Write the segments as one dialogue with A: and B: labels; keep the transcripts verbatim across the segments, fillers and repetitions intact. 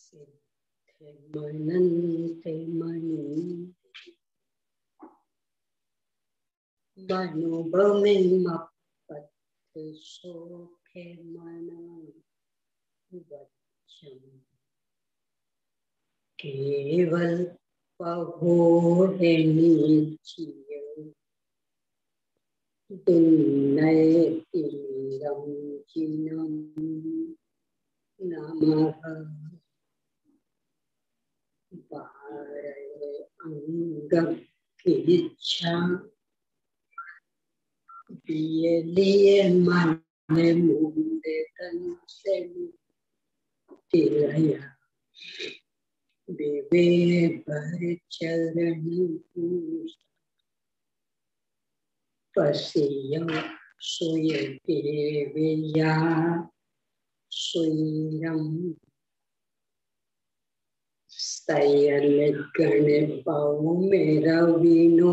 A: मनन्ते मणि मनोभमिमपत्ति सोखे मनो वचम केवल पहोरे नीचियो दुन्नय तीरम जिनम नमः बारय अंगम की इच्छा दिए लिए मन मुंडे तन से तिलया बेबे पर चरण पसियो सोय देवया सोयरम सयल गण पाऊ मेरा विनो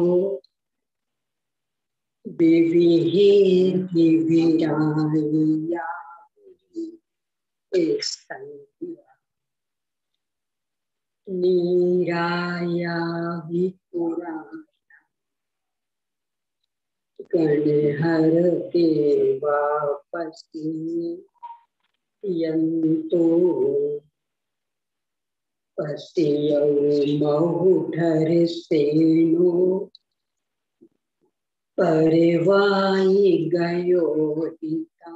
A: बेबी दिव्याया नीराया विपुरा गण हर के वापसी यंतो पसियो महुधर सेनो परिवाई गयो हिता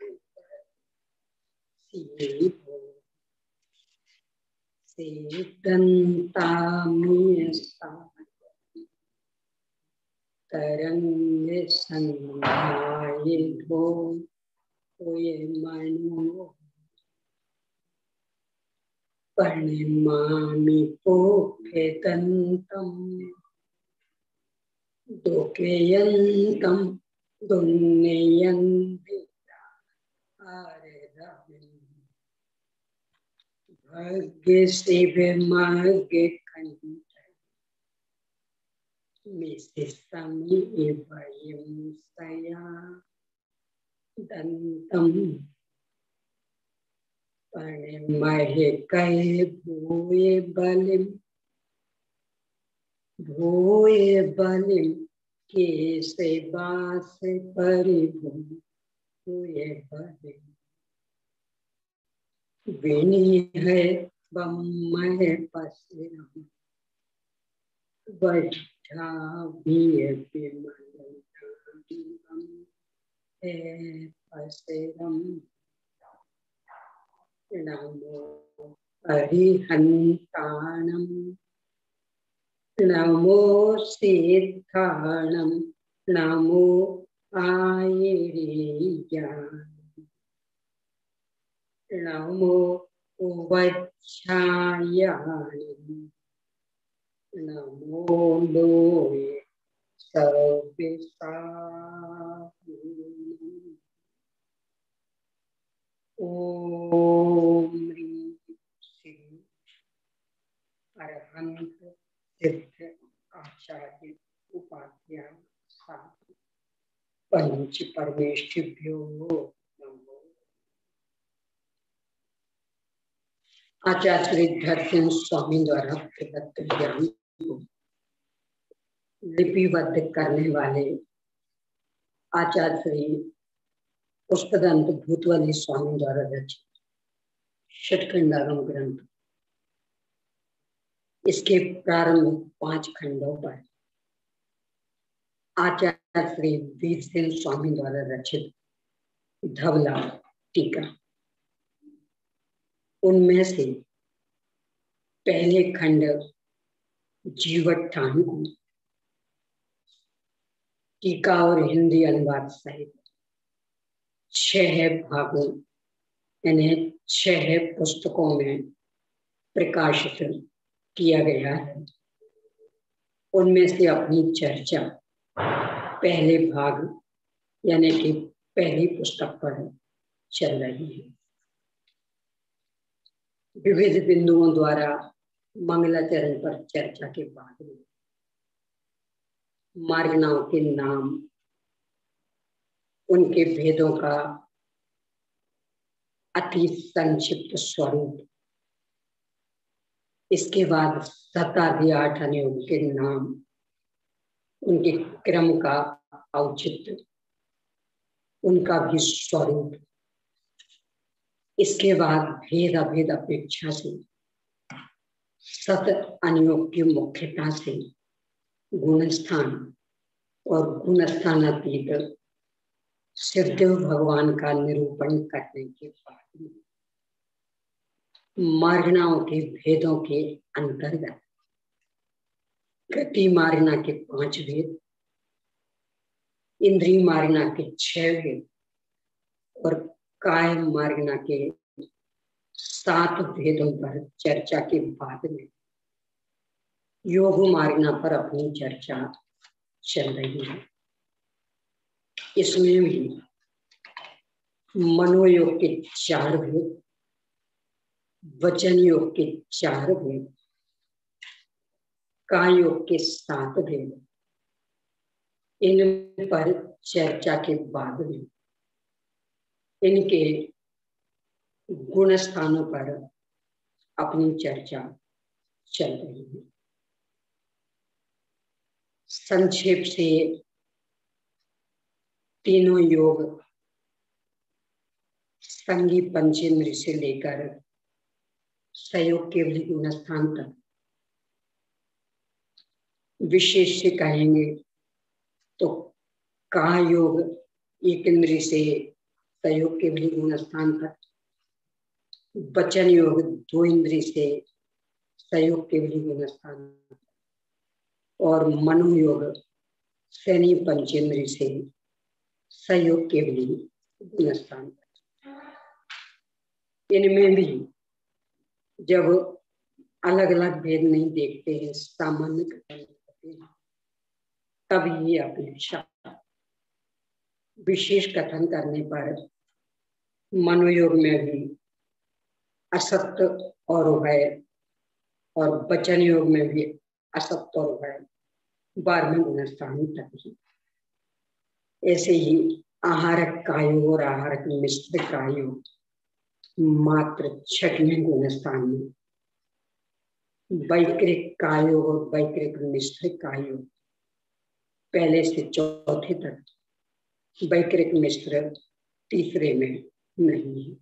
A: सीभो से दंतामियसा तरंग संधाये धो कोये मनो परिमामि पोखेतंतम दोकेयंतम दुन्नेयंदिता आरेदाविन भाग्य शिवे मार्गे खंड मिसिसमि एवयं सया दंतम परिमहे कै भूये बलिम भूये बलिम के से बास परिभू भूये बलिम विनी है बम्महे पसिरम वैठा भीय विमलम हे पसिरम नमो हरिहंताणम नमो सिद्धाणम नमो आयिरीज्ञान नमो वच्छायानि नमो लोये सर्वेशानि ओम ह्रीं श्री अरहंत सिद्ध आचार्य उपाध्याय साधु पंच परमेष्ठिभ्यो नमो। आचार्य श्री धरसिंह स्वामी द्वारा प्रदत्त ज्ञान को लिपिबद्ध करने वाले आचार्य श्री पुष्पदंत भूतवली स्वामी द्वारा रचित षटखंडागम ग्रंथ, इसके प्रारंभ पांच खंडों पर आचार्य श्री वीर सिंह स्वामी द्वारा रचित धवला टीका, उनमें से पहले खंड जीवठान को टीका और हिंदी अनुवाद सहित छह भागों यानी छह पुस्तकों में प्रकाशित किया गया है। उनमें से अपनी चर्चा पहले भाग यानी कि पहली पुस्तक पर चल रही है। विविध बिंदुओं द्वारा मंगलाचरण पर चर्चा के बाद में मार्गनाओं के नाम, उनके भेदों का अति संक्षिप्त स्वरूप इसके बाद सतादि आठ अनुयोग के नाम, उनके क्रम का औचित्य, उनका भी स्वरूप, इसके बाद भेद अभेद अपेक्षा से सत अनुयोग की मुख्यता से गुणस्थान और गुणस्थानातीत सिद्ध भगवान का निरूपण करने के बाद मार्गणाओं के भेदों के अंतर्गत गति मार्गना के पांच भेद, इंद्रिय मार्गना के छह भेद और काय मार्गना के सात भेदों पर चर्चा के बाद में योग मार्गना पर अपनी चर्चा चल रही है। इसमें भी मनोयोग के चार भेद, वचन योग के चार भेद, काय योग के सात भेद, इन पर चर्चा के बाद में इनके गुण स्थानों पर अपनी चर्चा चल रही है। संक्षेप से तीनों योग संगी पंचेंद्र से लेकर सहयोग केवली गुण स्थान तक विशेष से कहेंगे तो का योग एक इंद्रिय से सहयोग केवली गुण स्थान तक, वचन योग दो इंद्रिय से सहयोग केवली गुण स्थान तक और मनोयोग शनि पंचेंद्रिय से सहयोग केवली गुण स्थान तक। इनमें भी जब अलग अलग भेद नहीं देखते हैं, सामान्य कथन करते हैं, तब ये अपेक्षा विशेष कथन करने पर मनोयोग में भी असत्य और उभय और वचन योग में भी असत्य और उभय बारहवें गुणस्थान तक ही। ऐसे ही आहारक कायोग और आहारक मिश्र कायोग मात्र छठवें गुणस्थान में, वैकृक कायोग और वैकृक मिश्र कायोग पहले से चौथे तक, वैकृक मिश्र तीसरे में नहीं है।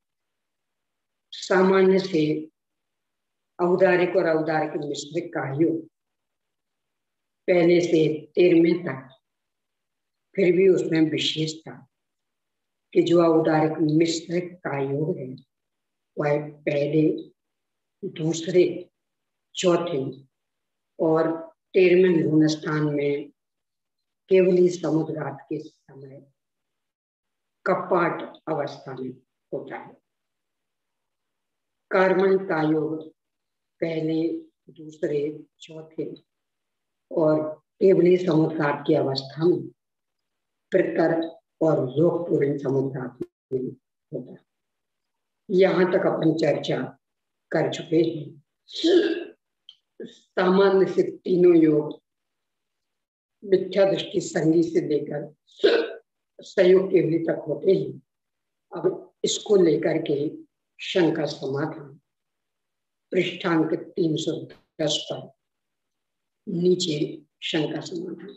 A: सामान्य से औदारिक और औदारिक मिश्र कायोग पहले से तेरहवें तक, फिर भी उसमें विशेष था कि जो औदारिक मिश्र कायोग है वह पहले, दूसरे, चौथे और तेरहवें गुणस्थान में केवली समुद्रात के समय कपाट अवस्था में होता है। कर्मण कायोग पहले, दूसरे, चौथे और केवली समुद्रात की अवस्था में प्रकर और योगपूर्ण समुद्रात में होता है। यहाँ तक अपन चर्चा कर चुके हैं। सामान्य से तीनों योग मिथ्या दृष्टि संगी से लेकर सहयोग केवली तक होते हैं। अब इसको लेकर के शंका समाधान पृष्ठांक तीन सौ दस पर नीचे शंका समाधान।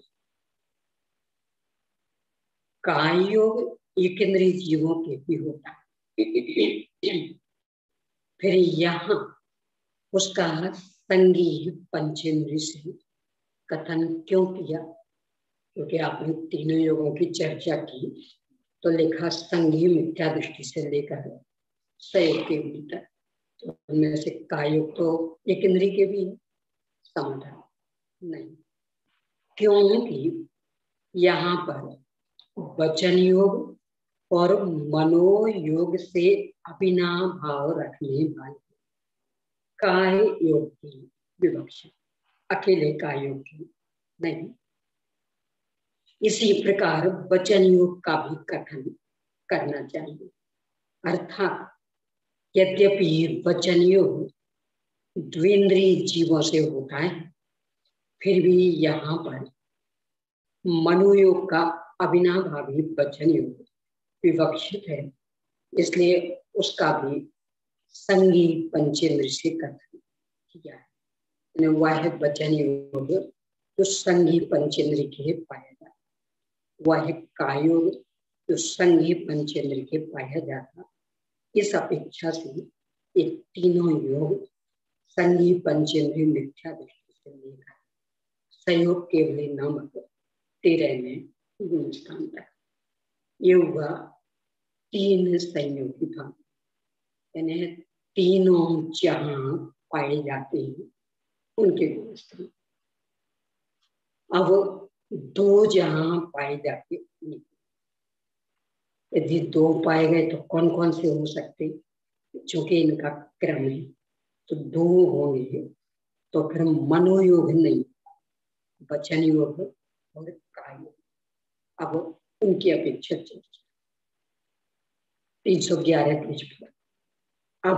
A: काय योग एक इंद्रिय जीवों के भी होता है, फिर यहाँ उसका संगी पंचेंद्रिय से कथन क्यों किया? क्योंकि आपने तीनों योगों की चर्चा की तो लिखा संगी मिथ्या दृष्टि से लेकर सहयोग के भीतर, तो उनमें से कायोग तो एक इंद्रिय के भी समाधान नहीं, क्योंकि यहाँ पर वचन योग और मनोयोग से अभिनव भाव रखने वाले काय योग की विवक्षा, अकेले काय योग की नहीं। इसी प्रकार वचन योग का भी कथन करना चाहिए। अर्थात यद्यपि वचन योग द्विंद्रिय जीवों से होता है, फिर भी यहाँ पर मनोयोग का अविनाभावी वचन योग विवक्षित है, इसलिए उसका भी संगी पंचेंद्र से कथन किया है। वह है वचन योग जो संगी पंचेंद्र के पाया जाता, वह है काय योग जो संगी पंचेंद्र के पाया जाता। इस अपेक्षा से ये तीनों योग संगी पंचेंद्रिय मिथ्या दृष्टि से लेकर संयोग केवल नामक तेरह में गुणस्थान तक ये हुआ तीन संयोगी भाव, यानी तीनों जहां पाए जाते हैं उनके गुणस्थान। अब दो जहां पाए जाते, यदि दो पाए गए तो कौन कौन से हो सकते, चूंकि इनका क्रम है तो दो होंगे, तो फिर मनोयोग नहीं, वचन योग और काय योग। अब उनकी अपेक्षा चर्चा तीन सौ ग्यारह पेज पर। अब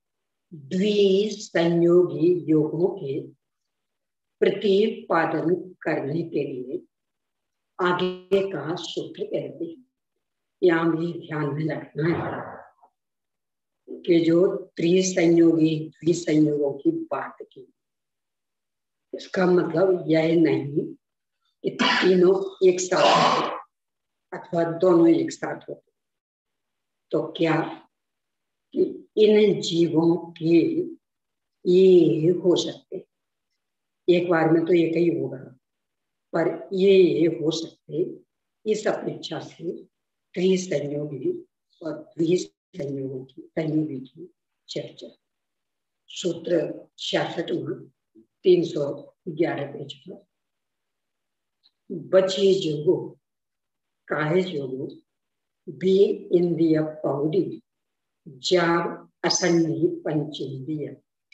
A: द्विसंयोगी योगों के प्रतिपादन करने के लिए आगे का सूत्र कहते हैं। यहाँ भी ध्यान में रखना है कि जो त्रिसंयोगी द्विसंयोगों की बात की, इसका मतलब यह नहीं कि तीनों एक साथ होते अथवा दोनों एक साथ होते। तो क्या कि इन जीवों के ये हो सकते, एक बार में तो एक ही होगा, पर ये हो सकते। इस अपेक्षा से त्रिसंयोगी और द्विसंयोगों की संयोगी की चर्चा सूत्र छियासठ में तीन सौ ग्यारह पेज पर। बचे जोगो काहे जोगो भी इंद्रिय पौड़ी जाब असंगी पंचेंद्रिय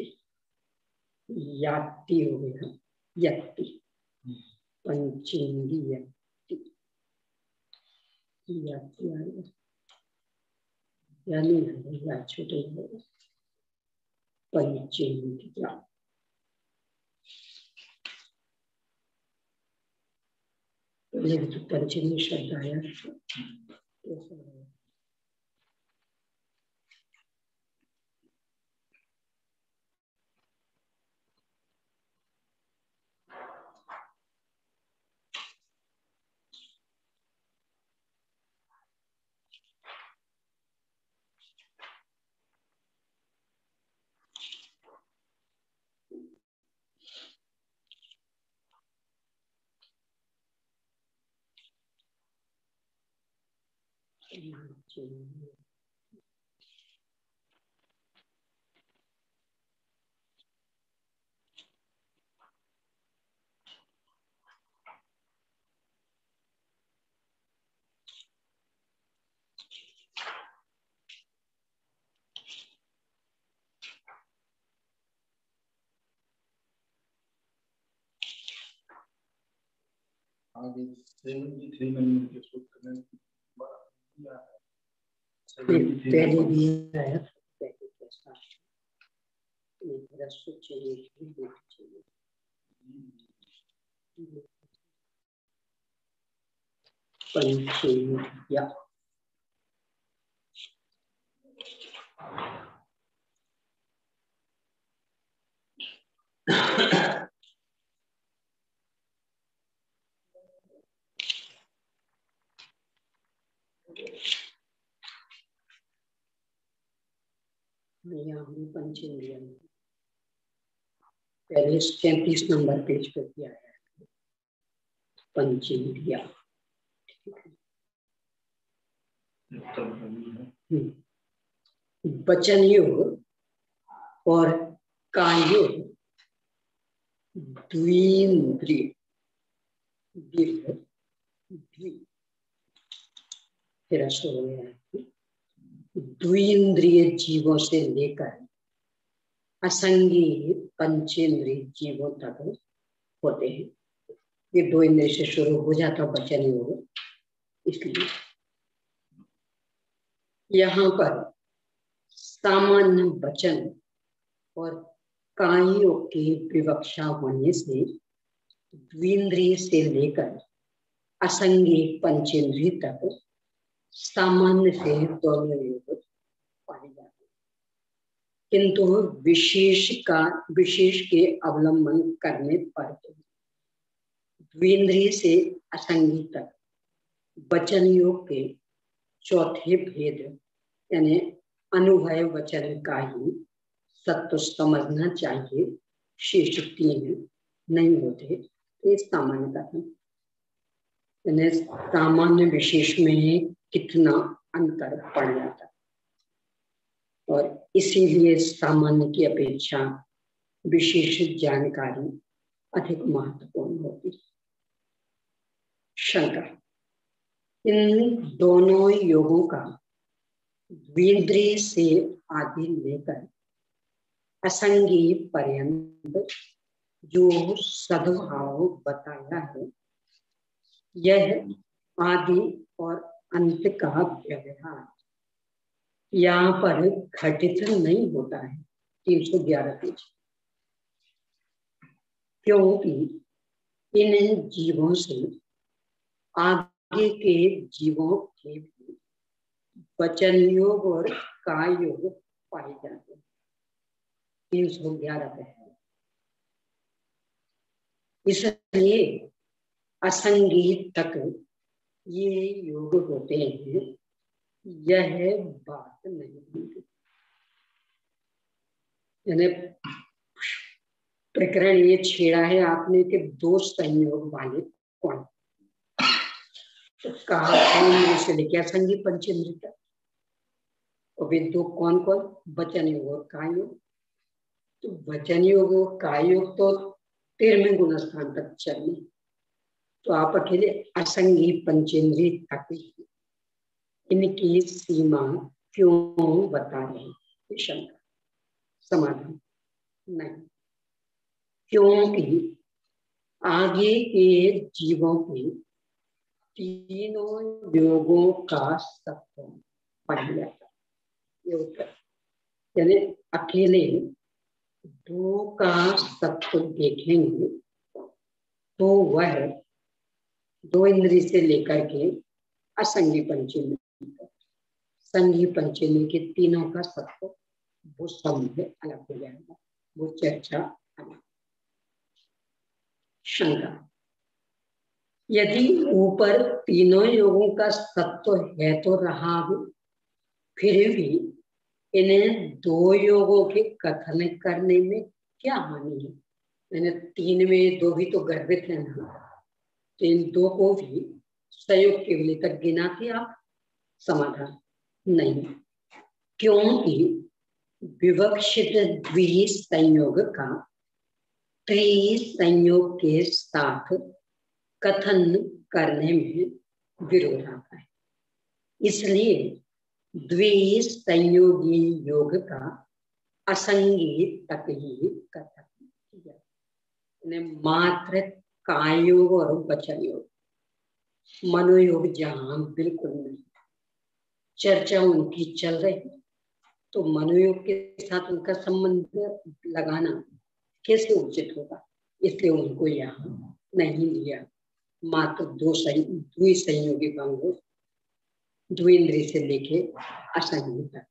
A: याति हो गया, यति पंचेंद्रिय यानी छोटे पंचेंद्रिय। तो पंचमी शब्द आया, पहले भी आया पंचेंद्रिय। पंचेंद्रिय पहले सैंतीस नंबर पेज पर किया है पंचेंद्रिय। वचन योग और काय योग द्विंद्रिय द्विंद्रिय जीवों से लेकर असंगी पंचेंद्रिय जीवों तक होते हैं। ये दो इंद्रिय से शुरू हो जाता वचन योग। इसलिए यहाँ पर सामान्य वचन और कायों की विवक्षा होने से द्विंद्रिय से लेकर असंगी पंचेंद्रिय तक सामान्य से दोनों योग पाए जाते हैं। किंतु विशेष का विशेष के अवलंबन करने पर द्विंद्रिय से असंगी तक वचन योग के चौथे भेद यानी अनुभव वचन का ही सत्य समझना चाहिए, शेष तीन नहीं होते। ये सामान्य कथन यानी सामान्य विशेष में कितना अंतर पड़ जाता और इसीलिए सामान्य की अपेक्षा विशेष जानकारी अधिक महत्वपूर्ण होती है। शंका, इन दोनों योगों का द्विंद्रिय से आदि लेकर असंगी पर्यंत जो सद्भाव बताया है, यह आदि और अंत का व्यवहार यहाँ पर घटित नहीं होता है। तीन सौ ग्यारह पेज। क्योंकि इन जीवों से आगे के जीवों के भी वचन योग और काय योग पाए जाते हैं। तीन सौ ग्यारह पे है। इसलिए असंगी तक ये योग होते हैं, यह बात नहीं होती। यानी प्रकरण ये छेड़ा है आपने कि दो संयोग वाले कौन, तो कहा कौन से लेके असंगी पंचेंद्रिय तक, और वे दो कौन कौन, वचन योग और काय योग। तो वचन योग और काय योग तो तेरहवें गुण स्थान तक चलने, तो आप अकेले असंगी पंचेंद्रिय तक इनकी सीमा क्यों बता रहे हैं? शंका। समाधान नहीं, क्योंकि आगे के जीवों के तीनों योगों का सत्व पढ़ जाता है। यानी अकेले दो का सत्व देखेंगे तो वह दो इंद्रिय से लेकर के असंगी पंचमी तक, संगी पंचमी के तीनों का सत्व वो समझ अलग हो जाएगा, वो चर्चा अलग। शंका, यदि ऊपर तीनों योगों का सत्व है तो रहा भी, फिर भी इन्हें दो योगों के कथन करने में क्या हानि है? मैंने तीन में दो भी तो गर्भित है ना, तो इन दो को भी संयोग के लिए तक गिनाते आप? समाधान नहीं, क्योंकि विवक्षित द्विसंयोग का त्रिसंयोग के साथ कथन करने में विरोध आता है। इसलिए द्विसंयोगी योग का असंगी तक ही कथन किया। मात्र काय योग और वचन योग, मनोयोग जहां बिल्कुल नहीं, चर्चा उनकी चल रही, तो मनोयोग के साथ उनका संबंध लगाना कैसे उचित होगा? इसलिए उनको यहाँ नहीं लिया। मात्र दो द्विसंयोगी भंग, द्विंद्रिय से लेके असंगी तक।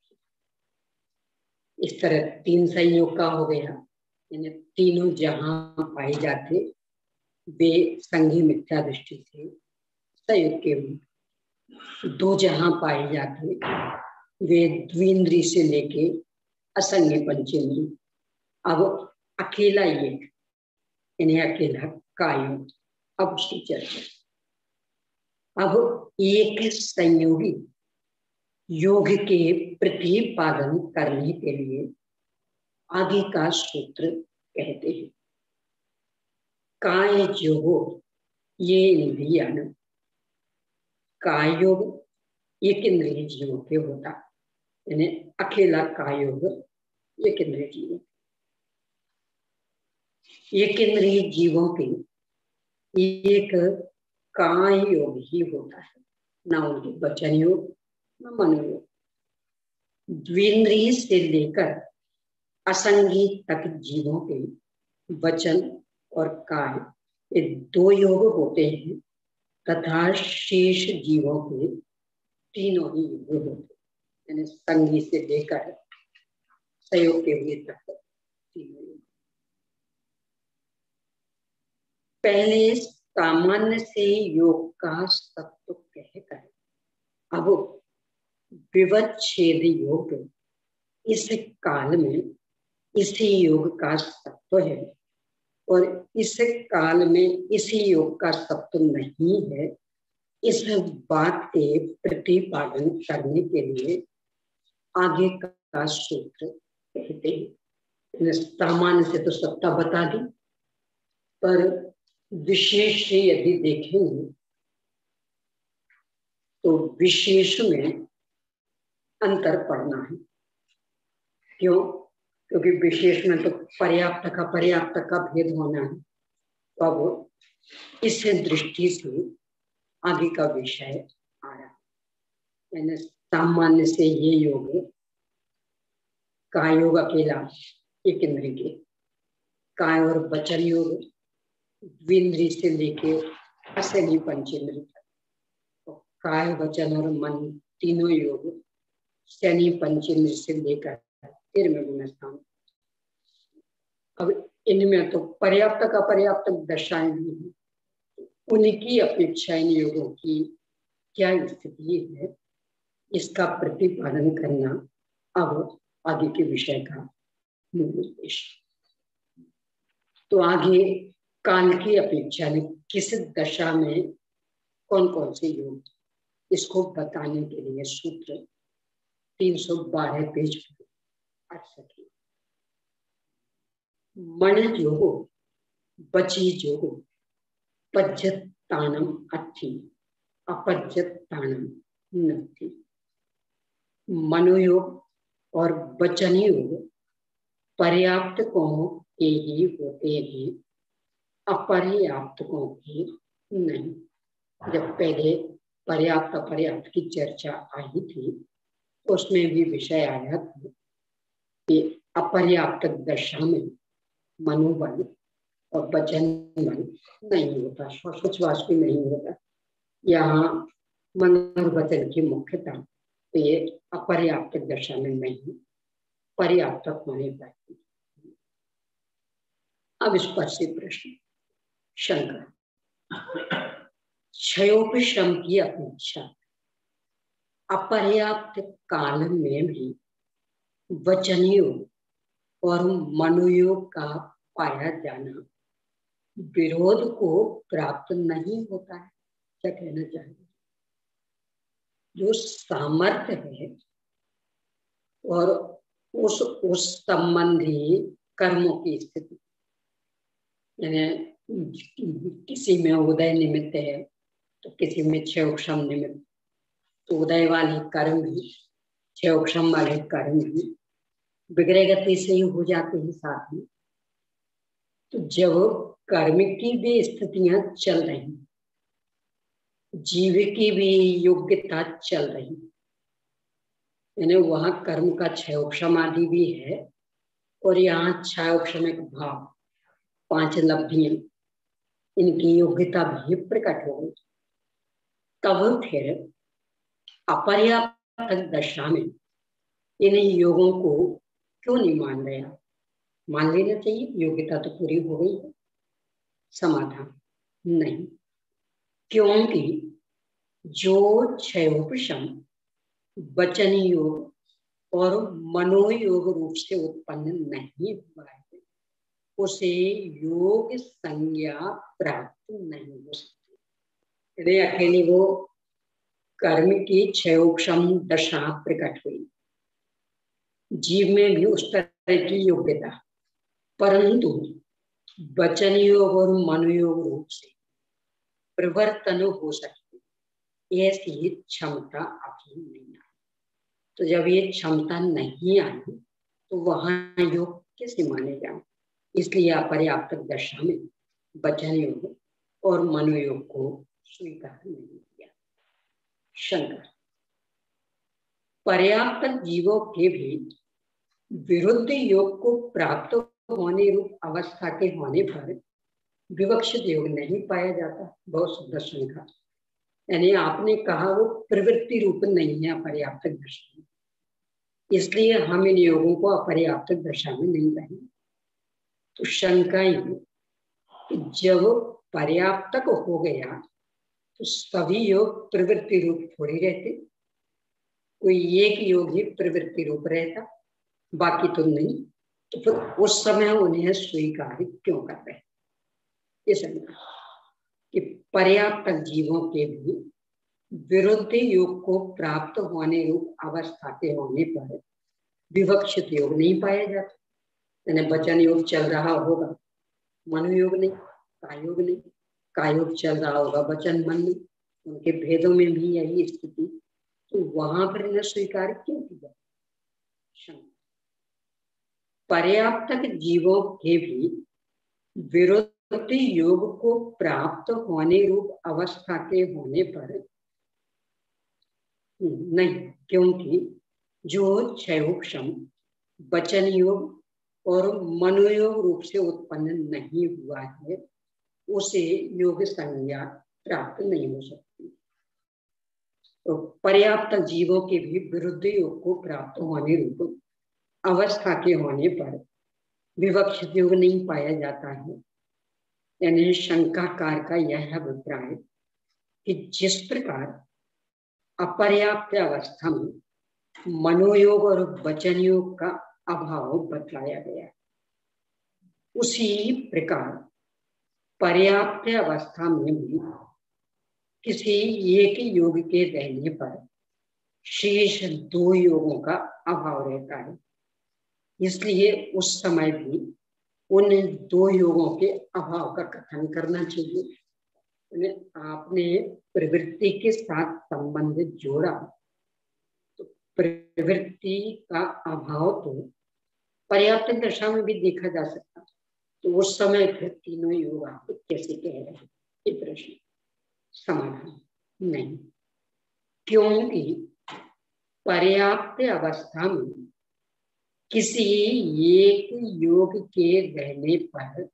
A: इस तरह तीन संयोग का हो गया, यानी तीनों जहां पाए जाते वे संगी मिथ्या दृष्टि से संयोग के रूप, दो जहां पाए जाते वे द्विंद्रिय से लेके असंगी पंचेंद्रिय। अब अकेला ये इन्हें अकेला काय योग। अब उसकी चर्चा। अब एक संयोगी योग के प्रतिपादन करने के लिए आगे का सूत्र कहते हैं, काय योगो ये इंद्रियान। काय योग एक इंद्रिय जीवों के होता, यानी अकेला काय योग एक इंद्रिय जीव, एक इंद्रिय जीवों के एक काय योग ही होता है, ना उनके वचन योग न मनोयोग। द्विंद्रिय से लेकर असंगी तक जीवों के वचन और काय ये दो योग होते हैं, तथा शेष जीवों के तीनों ही योग होते हैं। यानी संगी से लेकर सहयोग के हुए तत्व तीनों योग। पहले सामान्य से योग का तत्व कहकर अब विवच्छेद योग इस काल में इसी योग का तत्व है, और इस काल में इसी योग का तत्व नहीं है। इस बात के प्रतिपादन करने के लिए आगे का सूत्र कहते हैं। सामान्य से तो सत्ता बता दी, पर विशेष से यदि देखेंगे तो विशेष में अंतर पड़ना है। क्यों? क्योंकि विशेष में तो पर्याप्त का पर्याप्त का भेद होना है। तो अब इस दृष्टि से आगे का विषय आ रहा है। यानी सामान्य से ये योग काय योग अकेला एक इंद्रिय के, काय और वचन योग द्विंद्रिय से लेके असली पंचेंद्रिय तक, तो काय वचन और मन तीनों योग शनि पंचेंद्रिय से लेकर तेरहवें गुण स्थान। अब इनमें तो पर्याप्त का पर्याप्त दशाएं भी हैं, उनकी अपेक्षा इन योगों की क्या स्थिति है, इसका प्रतिपादन करना अब आगे के विषय का मूल उद्देश्य। तो आगे काल की अपेक्षा में किस दशा में कौन कौन से योग, इसको बताने के लिए सूत्र तीन सौ बारह पेज पर अड़सठ मन जोगो बची जोगो पज्जतानम अर्थी अपज्जतानम नथी। मनोयोग और वचन योग पर्याप्त को के ही होते हैं, अपर्याप्त को के नहीं। जब पहले पर्याप्त अपर्याप्त की चर्चा आई थी तो उसमें भी विषय आया था कि अपर्याप्त दशा में मनोबल और वचन बल नहीं होता, श्वासोच्छ्वास भी नहीं होता। यहाँ मन और वचन की मुख्यता, तो ये अपर्याप्त दशा में नहीं, पर्याप्त होने पाती। अब इस पर से प्रश्न शंका, क्षयोपशम की अपेक्षा अपर्याप्त काल में भी वचन योग और मनोयोग का पाया जाना विरोध को प्राप्त नहीं होता है। क्या कहना चाहिए? जो सामर्थ्य है और उस उस संबंधी कर्मों की स्थिति, यानी किसी में उदय निमित्त है तो किसी में क्षयोक्षम निमित्त, तो उदय वाले कर्म भी क्षयोक्षम वाले कर्म भी विग्रह गति से ही हो जाते हैं साथ में। तो जब कर्म की भी स्थितियां चल रही, जीव की भी योग्यता चल रही, यानी वहां कर्म का क्षयोक्षम आदि भी है और यहाँ क्षयोक्षमिक भाव पांच लब्धियां, इनकी योग्यता भी प्रकट हो गई, तब फिर अपर्याप्त दशा में इन योगों को क्यों नहीं मान रहा? मान लेना चाहिए, योग्यता तो पूरी हो गई है। समाधान नहीं, क्योंकि जो क्षयोपशम वचन योग और मनोयोग रूप से उत्पन्न नहीं हुआ है, उसे योग संज्ञा प्राप्त नहीं हो सकती। यदि अकेली वो कर्म की क्षयोपशम दशा प्रकट हुई, जीव में भी उस तरह की योग्यता, परंतु वचन योग और मनोयोग रूप से परिवर्तन हो सकती, ऐसी क्षमता अभी नहीं आई। तो जब ये क्षमता नहीं आई तो वहां योग कैसे माने जाए? इसलिए अपर्याप्त दशा में वचन योग और मनोयोग को स्वीकार नहीं किया। शंकर, पर्याप्त जीवों के भी विरुद्ध योग को प्राप्त होने रूप अवस्था के होने पर विवक्षित योग नहीं पाया जाता। बहुत सुंदर शंका, यानी आपने कहा वो प्रवृत्ति रूप नहीं है पर्याप्त दशा में, इसलिए हम इन योगों को अपर्याप्त दशा में नहीं कहेंगे। तो शंका ये कि जब पर्याप्तक हो गया तो सभी योग प्रवृत्ति रूप थोड़ी रहते, कोई एक योग ही प्रवृत्ति रूप रहता, बाकी तो नहीं। तो फिर उस समय उन्हें स्वीकार क्यों कर रहे? ये समझना कि पर्याप्त जीवों के भी विरुद्ध योग को प्राप्त होने रूप अवस्था के होने पर विवक्षित योग नहीं पाया जाता। यानी वचन योग चल रहा होगा, मनोयोग नहीं, कायोग नहीं, कायोग चल रहा होगा, वचन मन नहीं, उनके भेदों में भी यही स्थिति, तो वहां पर न स्वीकार क्यों किया? पर्याप्तक जीवों के भी विरुद्ध योग को प्राप्त होने रूप अवस्था के होने पर नहीं, क्योंकि जो क्षयोक्षम वचन योग और मनोयोग रूप से उत्पन्न नहीं हुआ है उसे योग संज्ञा प्राप्त नहीं हो सकती। तो पर्याप्त जीवों के भी विरुद्ध योग को प्राप्त होने रूप अवस्था के होने पर विवक्षित योग नहीं पाया जाता है। यानी शंकाकार का यह अभिप्राय कि जिस प्रकार अपर्याप्त अवस्था में मनोयोग और वचन योग का अभाव बतलाया गया, उसी प्रकार पर्याप्त अवस्था में भी किसी एक योग के रहने पर शेष दो योगों का अभाव रहता है। इसलिए उस समय भी उन दो योगों के अभाव का कथन करना चाहिए। आपने प्रवृत्ति के साथ संबंध जोड़ा तो प्रवृत्ति का अभाव तो पर्याप्त दशा में भी देखा जा सकता, तो उस समय फिर तीनों योग आप कैसे कह रहे हैं? ये प्रश्न समाधान नहीं, क्योंकि पर्याप्त अवस्था में किसी एक योग के रहने पर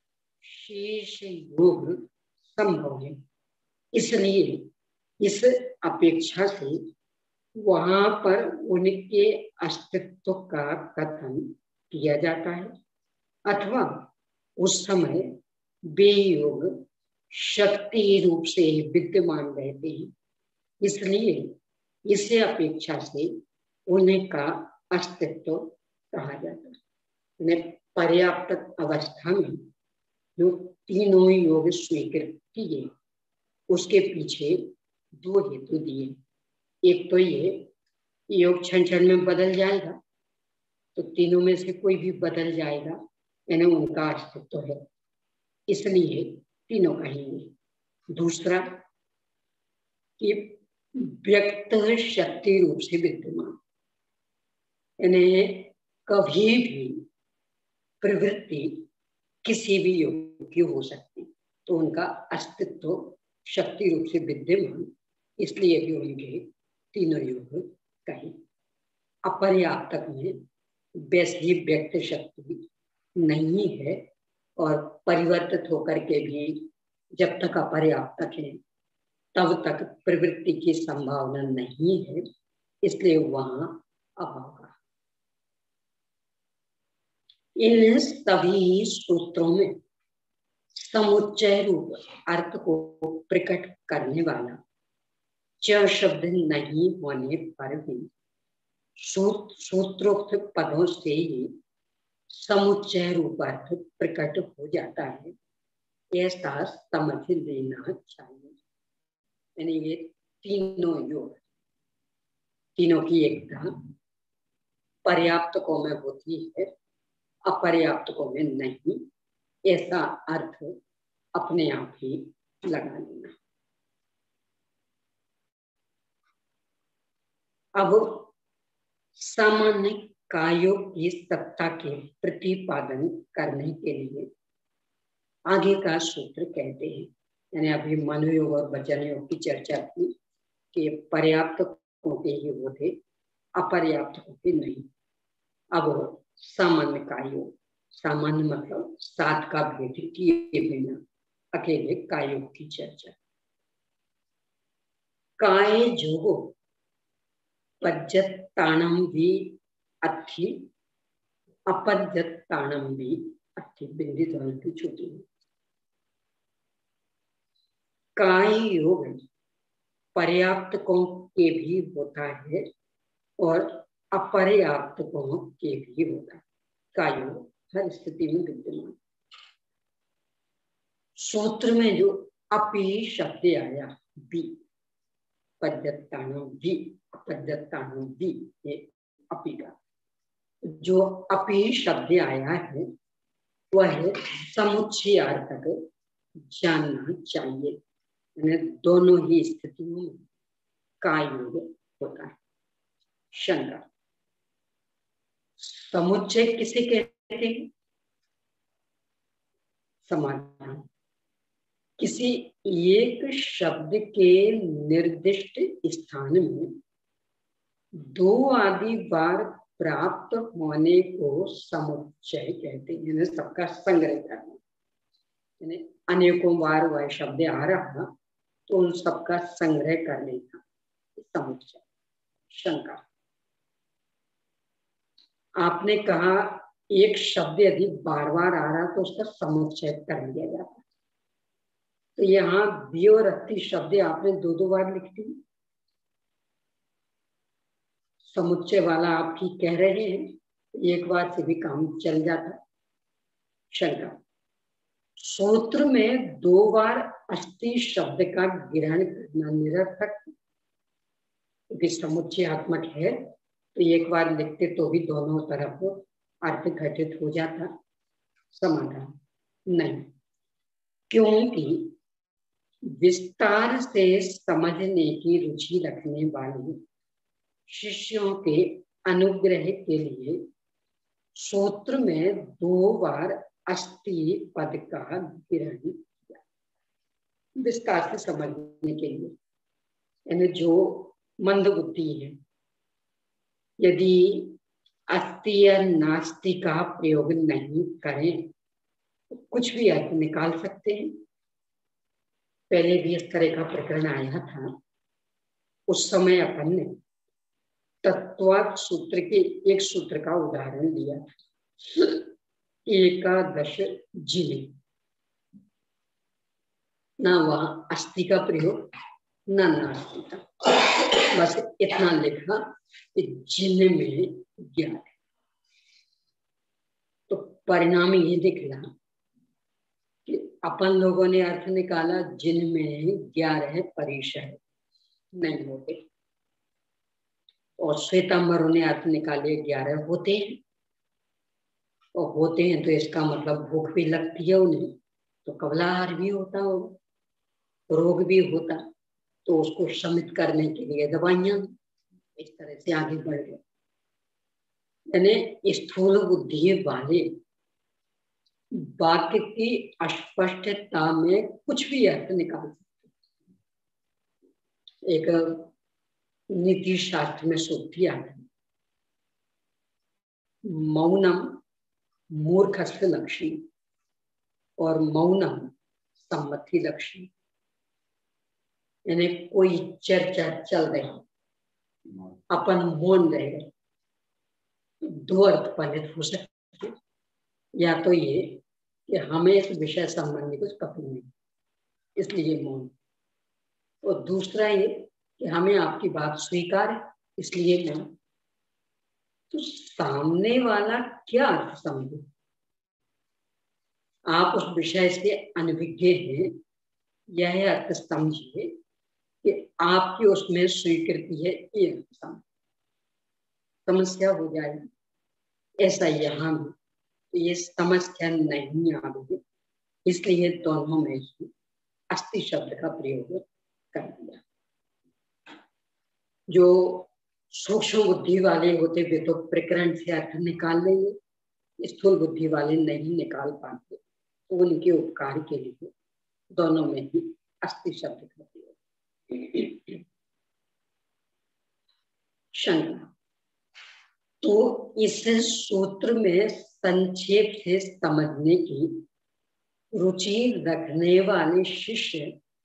A: शेष योग संभव है। इसलिए इस अपेक्षा से वहां पर उनके अस्तित्व का कथन किया जाता है, अथवा उस समय वे योग शक्ति रूप से विद्यमान रहते हैं। इसलिए इसे अपेक्षा से उनका अस्तित्व कहा जाता है। पर्याप्त अवस्था में जो तीनों योग स्वीकृत किए उसके पीछे दो हेतु दिए। एक तो ये योग क्षण क्षण में बदल जाएगा, तो तीनों में से कोई भी बदल जाएगा, यानी उनका अस्तित्व है, इसलिए तीनों कहेंगे। दूसरा कि व्यक्त शक्ति रूप से विद्यमान, यानी कभी भी प्रवृत्ति किसी भी योग की हो सकती, तो उनका अस्तित्व शक्ति रूप से विद्यमान, इसलिए भी उनके तीनों योग कहे। अपर्याप्तक में वैसे ही व्यक्त शक्ति नहीं है और परिवर्तित होकर के भी जब तक अपर्याप्तक है तब तक प्रवृत्ति की संभावना नहीं है, इसलिए वहां अभाव का। इन सभी सूत्रों में समुच्चय रूप अर्थ को प्रकट करने वाला च शब्द नहीं होने पर भी सूत्रोक्त पदों से ही समुच्चय रूप अर्थ प्रकट हो जाता है, ऐसा समझ लेना चाहिए। यानी ये तीनों योग, तीनों की एकता पर्याप्तकों में होती है, अपर्याप्तकों में नहीं, ऐसा अर्थ अपने आप ही लगा लेना। अब सामान्य कायोग की सत्ता के प्रतिपादन करने के लिए आगे का सूत्र कहते हैं, यानी अभी मनोयोग और वचन योग की चर्चा की कि पर्याप्त के ही वो थे, अपर्याप्त के नहीं। अब सामान्य कायोग, सामान्य मतलब सात का भेद किए बिना अकेले कायोग की चर्चा। काय जोगो पज्जत ताणम भी अथि अपद्यताणम भी, अथि बिंदी ध्वनि की छूटी है। काय योग पर्याप्तकों के भी होता है और अपर्याप्तकों के भी होता है। काय योग हर स्थिति में विद्यमान। सूत्र में जो अपी शब्द आया, बी पद्यताणम भी, अपद्यताणम भी, ये अपी का जो अपी शब्द आया है वह समुच्चयार्थक जानना चाहिए। यानी दोनों ही स्थितियों में काय योग होता है। शंका, समुच्चय किसे कहते हैं? समाधान, किसी एक शब्द के निर्दिष्ट स्थान में दो आदि बार प्राप्त होने को समुच्चय कहते हैं। यानी सबका संग्रह करना, यानी अनेकों बार वह शब्द आ रहा तो उन सबका संग्रह करने का समुच्चय। शंका, आपने कहा एक शब्द यदि बार बार आ रहा तो उसका समुच्चय कर लिया जाता, तो यहाँ बी और अति शब्द आपने दो दो बार लिख दी, समुच्चय वाला आप ठीक कह रहे हैं, एक बार से भी काम चल जाता। शंका, सूत्र में दो बार अस्थि शब्द का ग्रहण करना निरर्थक, क्योंकि समुच्चयात्मक है तो एक बार लिखते तो भी दोनों तरफ अर्थ घटित हो जाता। समाधान, नहीं, क्योंकि विस्तार से समझने की रुचि रखने वाले शिष्यों के अनुग्रह के लिए सूत्र में दो बार अस्थि पद का ग्रहण किया, विस्तार से समझने के लिए। यानी जो मंद बुद्धि है, यदि अस्थि या नास्ति का प्रयोग नहीं करें तो कुछ भी अर्थ निकाल सकते हैं। पहले भी इस तरह का प्रकरण आया था, उस समय अपन ने तत्वार्थ सूत्र के एक सूत्र का उदाहरण लिया था, एकादश जिले, ना वहां अस्थि का प्रयोग ना नास्ति का, बस इतना लिखा कि जिले में ग्यारह। तो परिणाम ये निकला कि अपन लोगों ने अर्थ निकाला जिन में ग्यारह परिशय नहीं होते, और श्वेतांबरों ने अर्थ निकाले ग्यारह होते हैं, और होते हैं तो इसका मतलब भूख भी लगती है उन्हें, तो कबलाहार भी होता हो, रोग भी होता, तो उसको शमित करने के लिए दवाइयां, इस तरह से आगे बढ़ गए। यानी स्थूल बुद्धि वाले वाक्य की अस्पष्टता में कुछ भी अर्थ निकाल सकते। एक नीति शास्त्र में सूक्ति आती है, मौनम मूर्खस्य लक्षण और मौनम सम्मति लक्षण। यानी कोई चर्चा चल रही, अपन मौन रह गए, दो अर्थ फलित हो सकते। या तो ये कि हमें इस विषय संबंधी कुछ पता नहीं इसलिए मौन, और दूसरा ये कि हमें आपकी बात स्वीकार है इसलिए मौन। तो सामने वाला क्या अर्थ समझे, आप उस विषय से अनभिज्ञ हैं, यह अर्थ समझिए कि आपकी उसमें स्वीकृति है, ये अर्थ समझ, समस्या हो जाएगी। ऐसा यहाँ भी तो ये समस्या नहीं आ रही, इसलिए दोनों में ही अस्थि शब्द का प्रयोग कर दिया। जो सूक्ष्म बुद्धि वाले होते वे तो प्रकरण से अर्थ निकाल लेंगे, स्थूल बुद्धि वाले नहीं निकाल पाते, तो उनके उपकार के लिए दोनों में ही अस्थि शब्द का प्रयोग। शंका, तो इस सूत्र में संक्षेप से समझने की रुचि रखने वाले शिष्य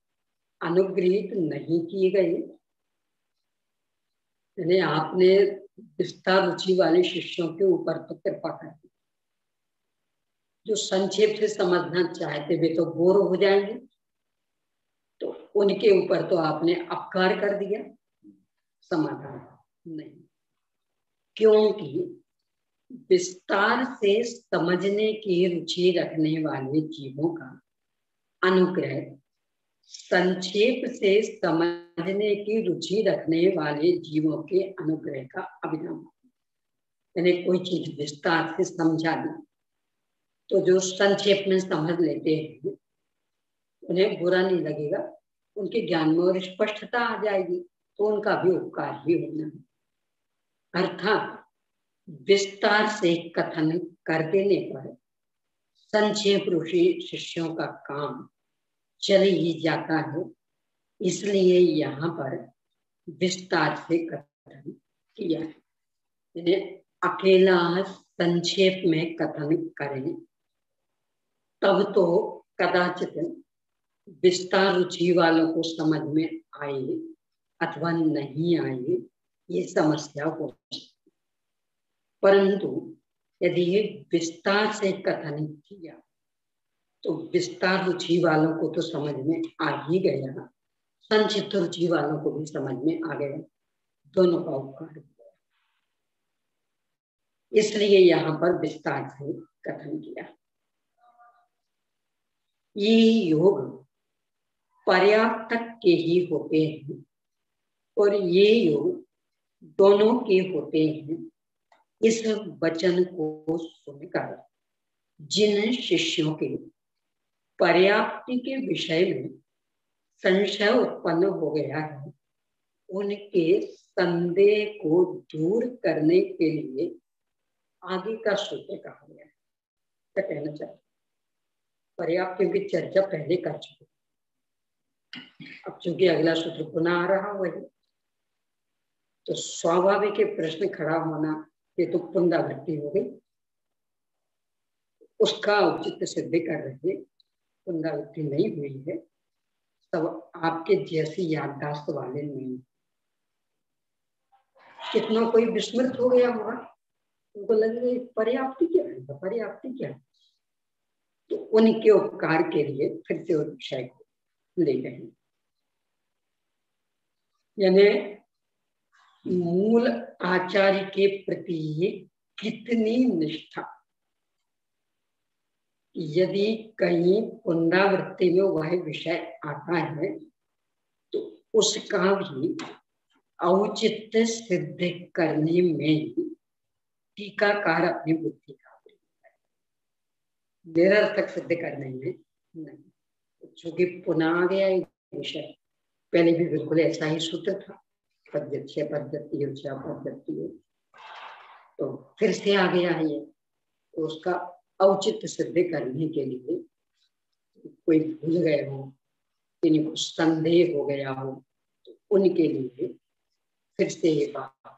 A: अनुग्रहित नहीं किए गए। यानी आपने विस्तार रुचि वाले शिष्यों के ऊपर तो कृपा कर दी। जो संक्षेप से समझना चाहते वे तो बोर हो जाएंगे, तो उनके ऊपर तो आपने अपकार कर दिया, समाधान नहीं। क्योंकि विस्तार से समझने की रुचि रखने वाले जीवों का अनुग्रह संक्षेप से समझने की रुचि रखने वाले जीवों के अनुग्रह का अभिनव। यानी कोई चीज विस्तार से समझा दी तो जो संक्षेप में समझ लेते हैं उन्हें बुरा नहीं लगेगा, उनके ज्ञान में और स्पष्टता आ जाएगी, तो उनका भी उपकार ही होना है। अर्थात विस्तार से कथन कर देने पर संक्षेप ऋषि शिष्यों का काम चल ही जाता है, इसलिए यहाँ पर विस्तार से कथन किया है। अकेला संक्षेप में कथन करें तब तो कदाचित विस्तार रुचि वालों को समझ में आए अथवा नहीं आए, ये समस्या हो सकती। परंतु यदि ये विस्तार से कथन किया तो विस्तार रुचि वालों को तो समझ में आ ही गया, संक्षिप्त रुचि वालों को भी समझ में आ गया, दोनों का उपकार हो गया। इसलिए यहाँ पर विस्तार से कथन किया। ये योग पर्याप्त के ही होते हैं और ये योग दोनों के होते हैं। इस वचन को सुनकर जिन शिष्यों के पर्याप्ति के विषय में संशय उत्पन्न हो गया है, उनके संदेह को दूर करने के लिए आगे का सूत्र कहा गया है। क्या कहना चाहते? पर्याप्ति की चर्चा पहले कर चुके, अब चूंकि अगला सूत्र पुनः आ रहा वही, तो स्वाभाविक प्रश्न खड़ा होना, ये तो पुनरावृत्ति हो गई, उसका औचित्य सिद्ध कर रहे। पुनरावृत्ति नहीं हुई है, तब आपके जैसी याददाश्त वाले नहीं। कितना कोई विस्मृत हो गया होगा, उनको लगेगा पर्याप्ति क्या है, पर्याप्ति क्या है, तो उनके उपकार के लिए फिर से उस विषय को ले गए। यानी मूल आचार्य के प्रति कितनी निष्ठा, यदि कहीं पुनरावृत्ति में वह विषय आता है तो उसका भी औचित्य सिद्ध करने में टीकाकार अपनी बुद्धि का निरर्थक सिद्ध करने में नहीं। चूंकि पुनः आ गया विषय, पहले भी बिल्कुल ऐसा ही सूत्र था, पद्धति पद्धति पद्धति, तो फिर से आ गया है ये, तो उसका औचित्य सिद्ध करने के लिए कोई भूल गए हो, किन्हीं संदेह हो गया हो, तो उनके लिए फिर से ये बात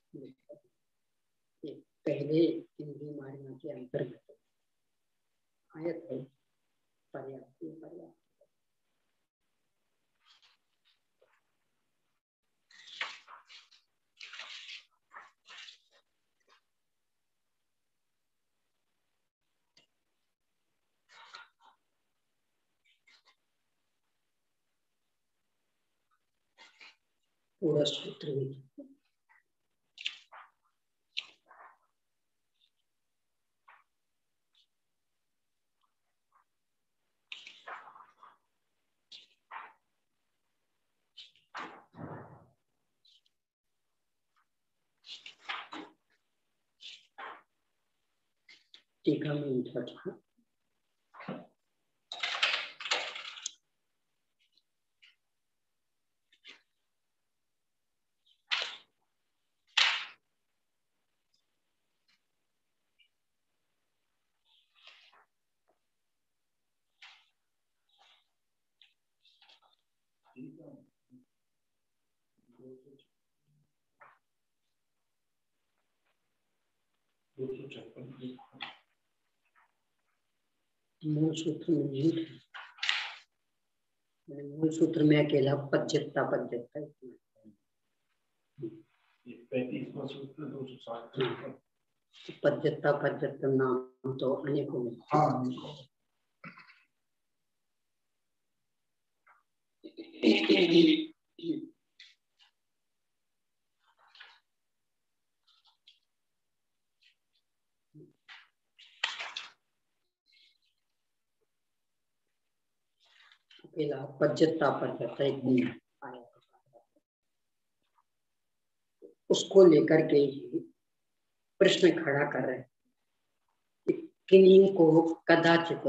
A: पहले हिंदी मारिया के अंतर्गत आयत है। पर्याप्त पर्याप्त पूरा सूत्र भी टीका में उठा था। मूल सूत्र में नहीं था, मूल सूत्र में अकेला पद्यता पद्यता पद्यता पद्यत नाम तो अनेकों में। हाँ। पद्यता पद्यता एक दिन आया, उसको लेकर के ही प्रश्न खड़ा कर रहे कि किन्हीं को कदाचित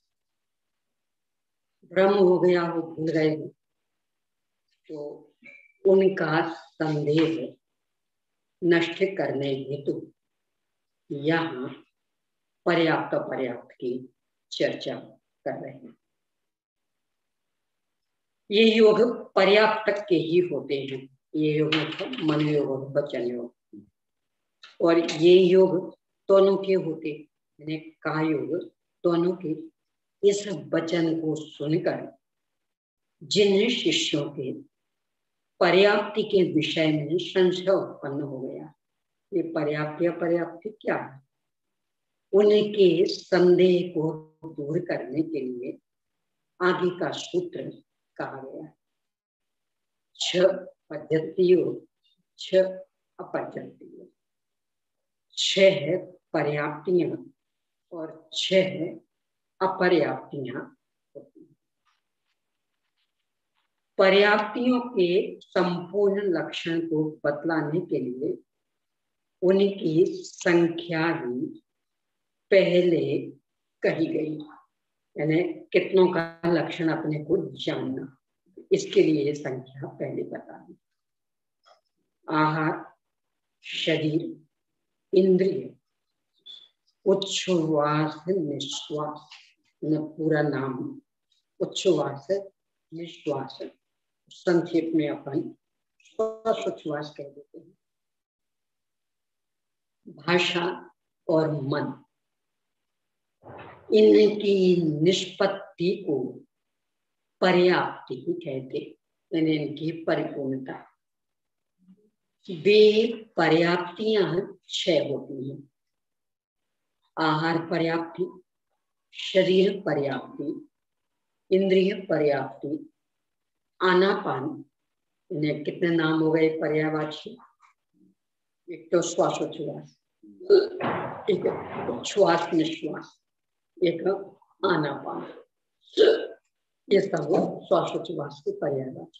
A: भ्रम हो गया हो, भूल गए हो, तो उनका संदेह नष्ट करने हेतु यहाँ पर्याप्त पर्याप्त की चर्चा कर रहे हैं। ये योग पर्याप्त के ही होते हैं। ये योग मन योग, वचन योग, और ये योग दोनों के होते, यानी का योग दोनों के। इस वचन को सुनकर जिन शिष्यों के पर्याप्ति के विषय में संशय उत्पन्न हो गया, ये पर्याप्त या पर्याप्ति क्या है, उनके संदेह को दूर करने के लिए आगे का सूत्र कहा गया। छ पद्धतियों, छ अपद्धतियों, छह पर्याप्तियां और छह अपर्याप्तियां होती हैं। पर्याप्तियों के संपूर्ण लक्षण को बतलाने के लिए उनकी संख्या ही पहले कही गई, यानी कितनों का लक्षण अपने को जानना, इसके लिए संख्या पहले बता दी। आहार, शरीर, इंद्रिय, उच्छ्वास निश्वास, न पूरा नाम उच्छ्वास निश्वास, संक्षेप में अपन श्वासोच्छ्वास कह देते हैं। भाषा और मन, इनकी निष्पत्ति को पर्याप्ति ही कहते, यानी इनकी परिपूर्णता। वे पर्याप्तियां छह होती हैं। आहार पर्याप्ति, शरीर पर्याप्ति, इंद्रिय पर्याप्ति, आनापान, इन्हें कितने नाम हो गए पर्यायवाची। एक तो श्वासोच्छ्वास, एक श्वास निश्वास, एक आनापान, ये सब श्वासोच्छ्वास के पर्यायवाची।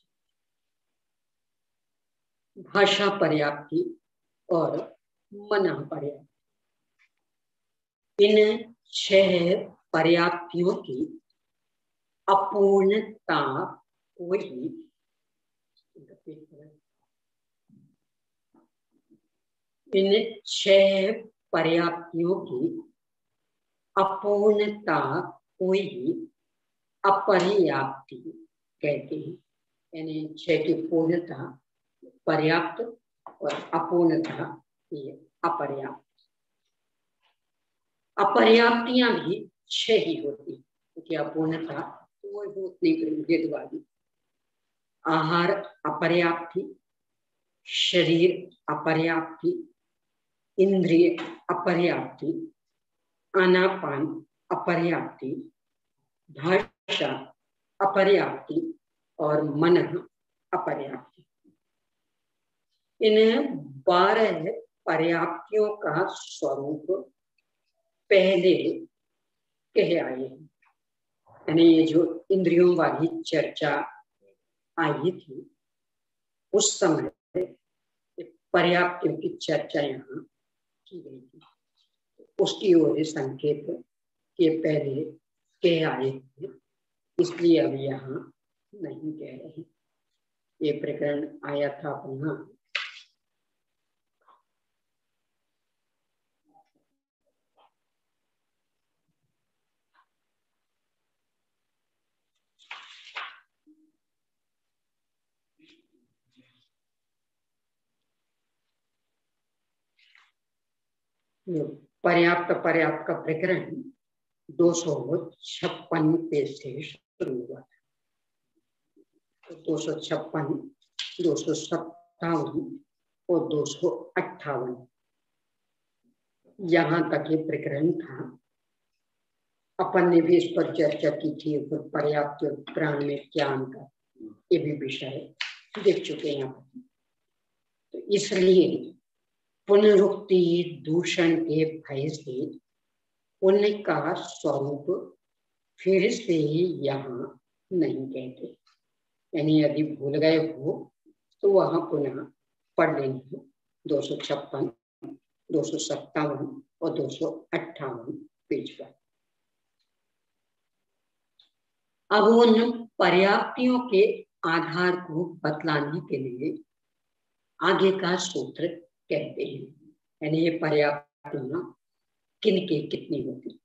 A: भाषा पर्याप्ति और मन पर्याप्ति, इन छह पर्याप्तियों की अपूर्णता को ही इन छह पर्याप्तियों की अपूर्णता को ही अपर्याप्ति कहते हैं। यानी छह की पूर्णता पर्याप्त और अपूर्णता ये अपर्याप्त। अपर्याप्तियां भी छह ही होती, क्योंकि अपूर्णता वो उतनी भेदवादी। आहार अपर्याप्ति, शरीर अपर्याप्ति, इंद्रिय अपर्याप्ति, आनापान अपर्याप्ति, भाषा अपर्याप्ति और मन अपर्याप्ति। इन बारह पर्याप्तियों का स्वरूप पहले कहे आए हैं। यानी ये जो इंद्रियों वाली चर्चा आई थी, उस समय पर्याप्तियों की चर्चा यहाँ की गई थी। उसकी ओर संकेत के पहले कह आए थे, इसलिए अब यहाँ नहीं कह रहे। ये प्रकरण आया था अपना पर्याप्त पर्याप्त का प्रकरण दो सौ छप्पन पे से शुरू हुआ था। तो दो सौ छप्पन, दो सौ सत्तावन, और दो सौ अट्ठावन। यहाँ तक ये प्रकरण था। अपन ने भी इस पर चर्चा की थी, फिर पर्याप्त और प्राण में क्या अंतर, ये भी विषय देख चुके हैं यहाँ पर। तो इसलिए पुनरुक्ति दूषण के भय से उनका स्वरूप फिर से यहाँ नहीं कहते। यानी यदि भूल गए हो तो वहां पुनः पढ़ लेंगे। दो सौ छप्पन, दो सौ सत्तावन और दो सौ अट्ठावन पेज पर। अब उन पर्याप्तियों के आधार को बतलाने के लिए आगे का सूत्र कहते हैं। यानी ये पर्याप्तियां किन के कितनी होती।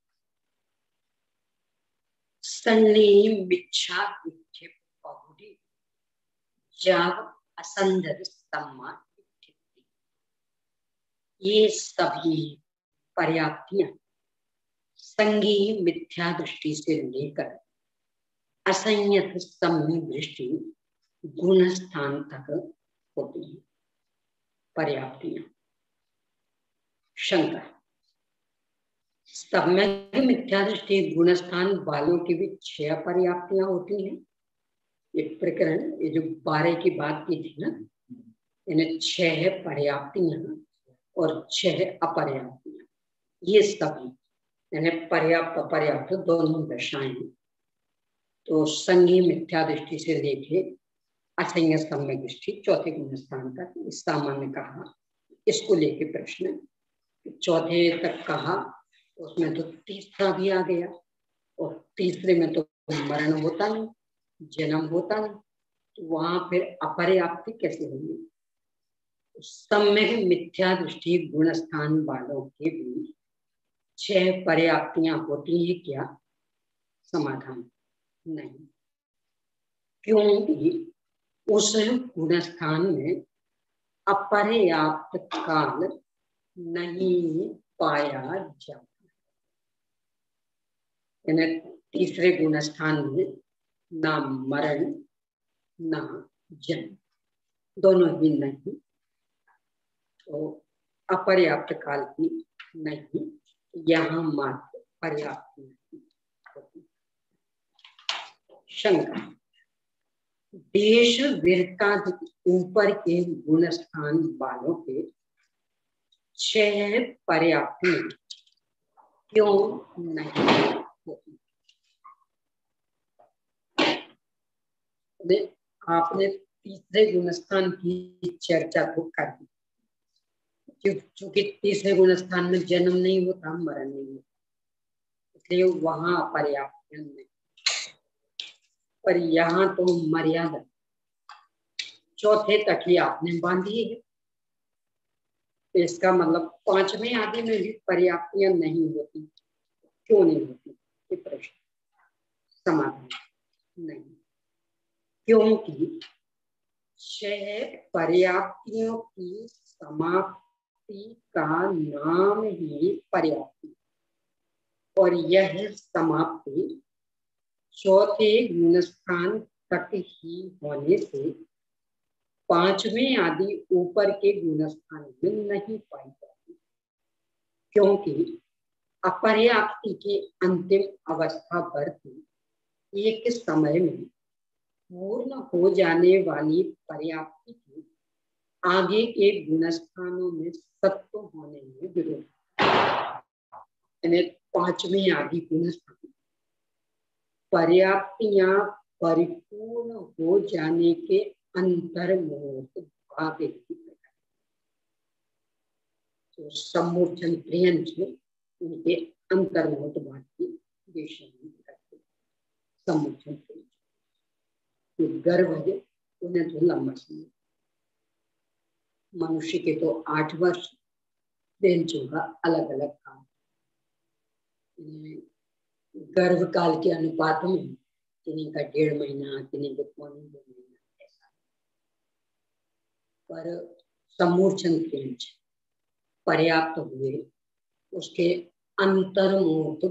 A: सन्नी मिच्छा विक्षेप बहुड़ी जब असंदर सम्मान, ये सभी पर्याप्तियां संगी मिथ्या दृष्टि से लेकर असंयत सम्य दृष्टि गुण स्थान तक होती है। पर्याप्तियां शंका, सम्यक मिथ्या दृष्टि गुण स्थान वालों की भी छह पर्याप्तियां होती हैं। ये प्रकरण, ये जो बारह की बात की थी ना, इन्हें छह पर्याप्तियां और छह अपर्याप्तियां, ये सभी यानी पर्याप्त अपर्याप्त दोनों दशाएं। तो संगी मिथ्या दृष्टि से लेके असंग सम्य दृष्टि चौथे गुण स्थान तक सामान्य कहा। इसको लेके प्रश्न चौथे तक कहा, उसमें तो तीसरा भी आ गया, और तीसरे में तो मरण होता नहीं, जन्म होता नहीं, तो वहां फिर अपर्याप्ति कैसे होगी। सम्यक मिथ्या दृष्टि गुण स्थान वालों के भी छह पर्याप्तियां होती हैं क्या? समाधान नहीं, क्योंकि उस गुण स्थान में अपर्याप्त काल नहीं पाया जाता। यानी तीसरे गुण स्थान में ना मरण ना जन्म, दोनों ही नहीं, तो अपर्याप्त काल की नहीं, यहाँ मात्र पर्याप्त नहीं होती। शंका, देश वीरता ऊपर के गुण स्थान वालों के छह पर्याप्ति क्यों नहीं होती? आपने तीसरे गुणस्थान की चर्चा तो कर दी, क्योंकि तीसरे गुणस्थान में जन्म नहीं होता, मरण नहीं होता, इसलिए वहां पर्याप्त नहीं। पर यहाँ तो मर्यादा चौथे तक ही आपने बांधी है, तो इसका मतलब पांचवें आदि में भी पर्याप्तियां नहीं होती। क्यों नहीं होती? ये प्रश्न समाधान नहीं, क्योंकि छह पर्याप्तियों की समाप्ति का नाम ही पर्याप्ति, और यह समाप्ति चौथे गुणस्थान तक ही होने से पांचवें आदि ऊपर के गुणस्थान में नहीं पाई जाती, क्योंकि अपर्याप्ति की अंतिम अवस्था पर भी एक समय में पूर्ण हो जाने वाली पर्याप्ति की आगे के गुणस्थानों में सत्व होने में विरोध। पांचवें आदि गुणस्थान पर्याप्तियां परिपूर्ण हो जाने के अंतर्मुहूर्त भाव तो सम्मूर्छन प्रियंश उनके अंतर्मुहूर्त भाव की देशनी करते। सम्मूर्छन प्रियंश गर्भ है, उन्हें तो लंबा समय, मनुष्य के तो आठ वर्ष, प्रियंशों का अलग अलग काल। गर्भ काल के अनुपात में किन्हीं का डेढ़ महीना, किन्हीं का पौने दो महीना ऐसा। पर सम्मूर्छन प्रियंश पर्याप्त हुए उसके अंतर्मुहूर्त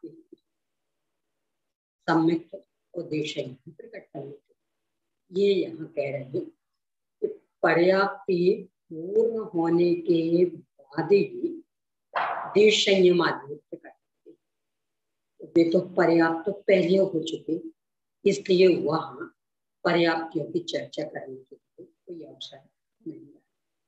A: सम्यक उद्देश्य प्रकट करने के, ये यहाँ कह रहे हैं कि पर्याप्ति पूर्ण होने के बाद ही देश संयम आदि करते। वे तो पर्याप्त तो पहले हो चुके, इसलिए वहां पर्याप्तियों की चर्चा करने के लिए कोई अवसर नहीं है।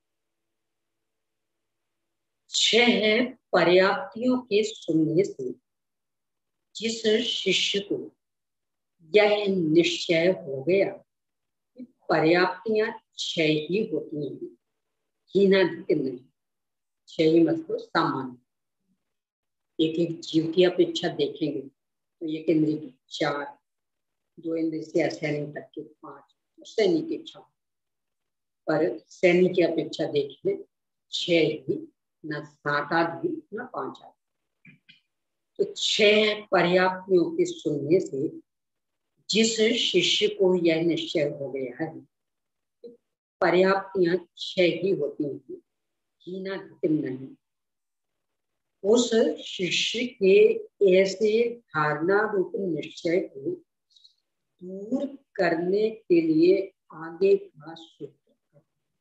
A: छह पर्याप्तियों के सुनने से जिस शिष्य को यह निश्चय हो गया कि पर्याप्तियां छह ही होती हैं, हीनाधिक नहीं। छह मतलब सामान्य। एक एक जीव की अपेक्षा देखेंगे तो एक इंद्रिय की चार, दो इंद्रिय से असैनिक तक के पांच, सैनिक के छह, पर सैनिक की अपेक्षा देखें छह ही, न सात आदि न पांच आदि। तो छह पर्याप्तियों के सुनने से जिस शिष्य को यह निश्चय हो गया है पर्याप्तियां छह ही होती हैं, हीनाधिक नहीं, उस शिष्य के ऐसे धारणा रूप निश्चय को दूर करने के लिए आगे का सूत्र,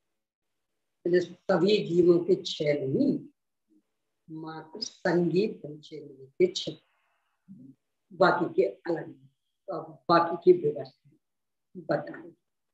A: सभी जीवों के छह नहीं, मात्र संगीत पंचेंद्रिय के छह, बाकी के अलग, तो बाकी की व्यवस्था बताएं।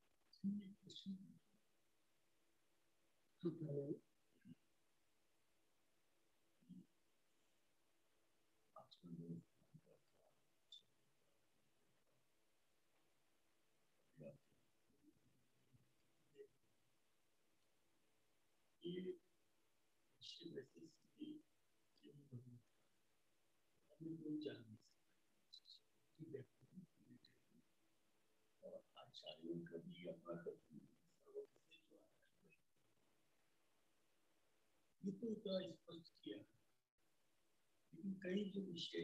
A: कई जो विषय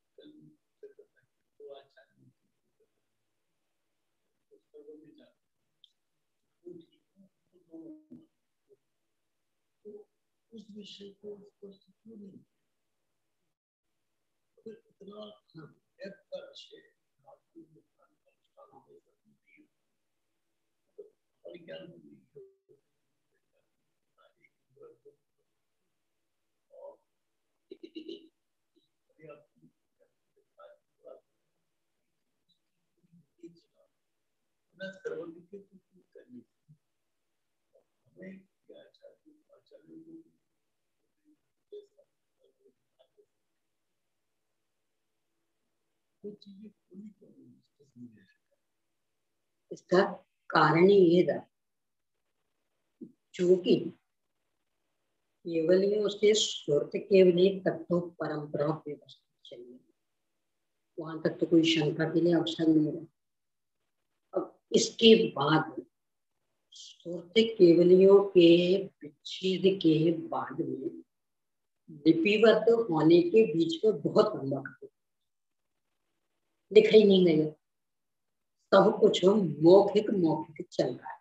A: उस विषय को स्पष्ट क्यों नहीं, तो इतना का विषय इसका कारण ये था चूंकि केवलियों से श्रुत केवल तत्व परंपरा व्यवस्था चाहिए, वहां तक तो कोई शंका के लिए अवसर नहीं है। अब इसके बाद श्रुत केवलियों के विच्छेद के बाद में लिपिबद्ध होने के बीच में बहुत लंबा कदम दिखाई नहीं गया, सब कुछ मौखिक मौखिक चल रहा है।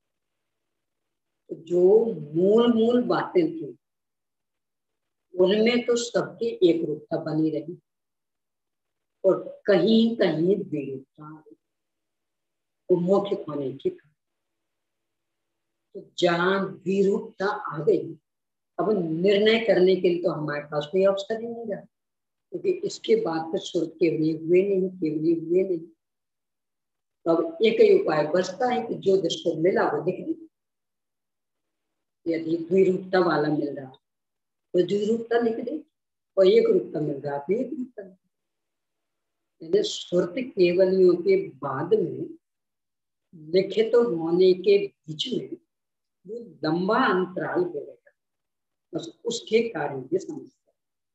A: तो जो मूल मूल बातें थी उनमें तो सबकी एक रूपता बनी रही और कहीं कहीं विरूपता, वो मौखिक होने की। तो जहां विरूपता आ गई, अब निर्णय करने के लिए तो हमारे पास कोई अवसर ही नहीं रहा, क्योंकि इसके बाद फिर शुरू केवली हुए नहीं केवली हुए नहीं। तो अब एक ही उपाय बचता है कि जो जिसको मिला वो दिख दी। यदि द्विरूपता वाला मिल रहा तो द्विरूपता लिख दे, और एक रूपता मिल रहा तो एक रूपता। यानी श्रुत केवलियों के बाद में लिखित तो होने के बीच में वो लंबा अंतराल हो गया, बस उसके कारण ये समस्या।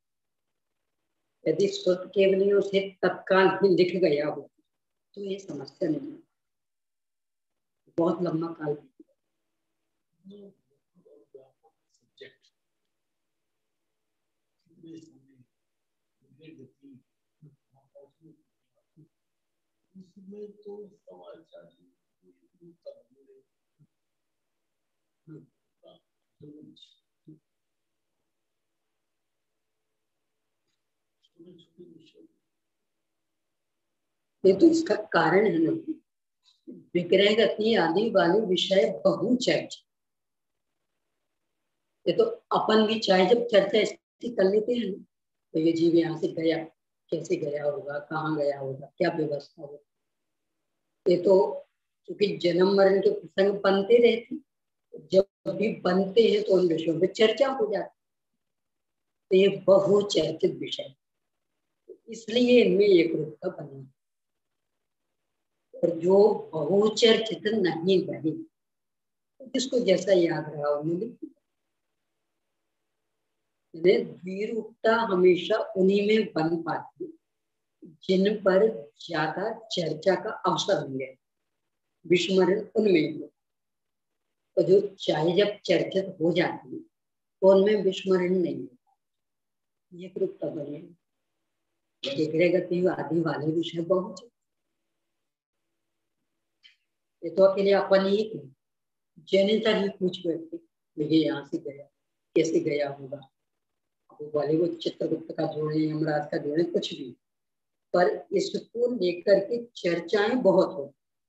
A: यदि श्रुत केवलियों से तत्काल ही लिख गया हो तो ये समस्या नहीं है, बहुत लंबा काल। उसमें तो समाचार ये तो इसका कारण है ना, विग्रह गति आदि वाले विषय बहुचर्चित, ये तो अपन भी चाहे जब चर्चा इसकी कर लेते हैं तो ये जीव यहाँ से गया, कैसे गया होगा, कहाँ गया होगा, क्या व्यवस्था होगा, ये तो क्योंकि जन्म मरण के प्रसंग बनते रहते, जब भी बनते हैं तो उन विषयों पर चर्चा हो जाती, तो ये बहुचर्चित विषय, इसलिए इनमें एक रूपता बनी। और जो बहुचर्चित नहीं बनी, जिसको जैसा याद रहा उन्होंने, द्विरूपता हमेशा उन्हीं में बन पाती जिन पर ज्यादा चर्चा का अवसर मिले, विस्मरण उनमें हो। तो जो चाहे जब चर्चित हो जाती तो उनमें विस्मरण नहीं होता, ये रूपता बने। गति आदि वाले विषय बहुत, ये तो अकेले अपन ही जैनिता ही पूछ बैठे, मुझे यहाँ से गया, कैसे गया होगा, बॉलीवुड चित्रगुप्त का जोड़े, यमराज का जोड़े, कुछ भी, पर इसको लेकर के चर्चाएं बहुत हो,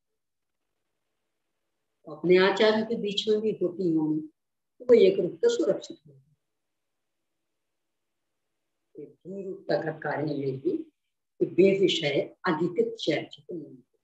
A: अपने आचार्यों के बीच में भी होती होंगी, तो वो एक रूप से सुरक्षित होगी। रूपता का कारण ये भी कि वे विषय अधिक चर्चित नहीं हो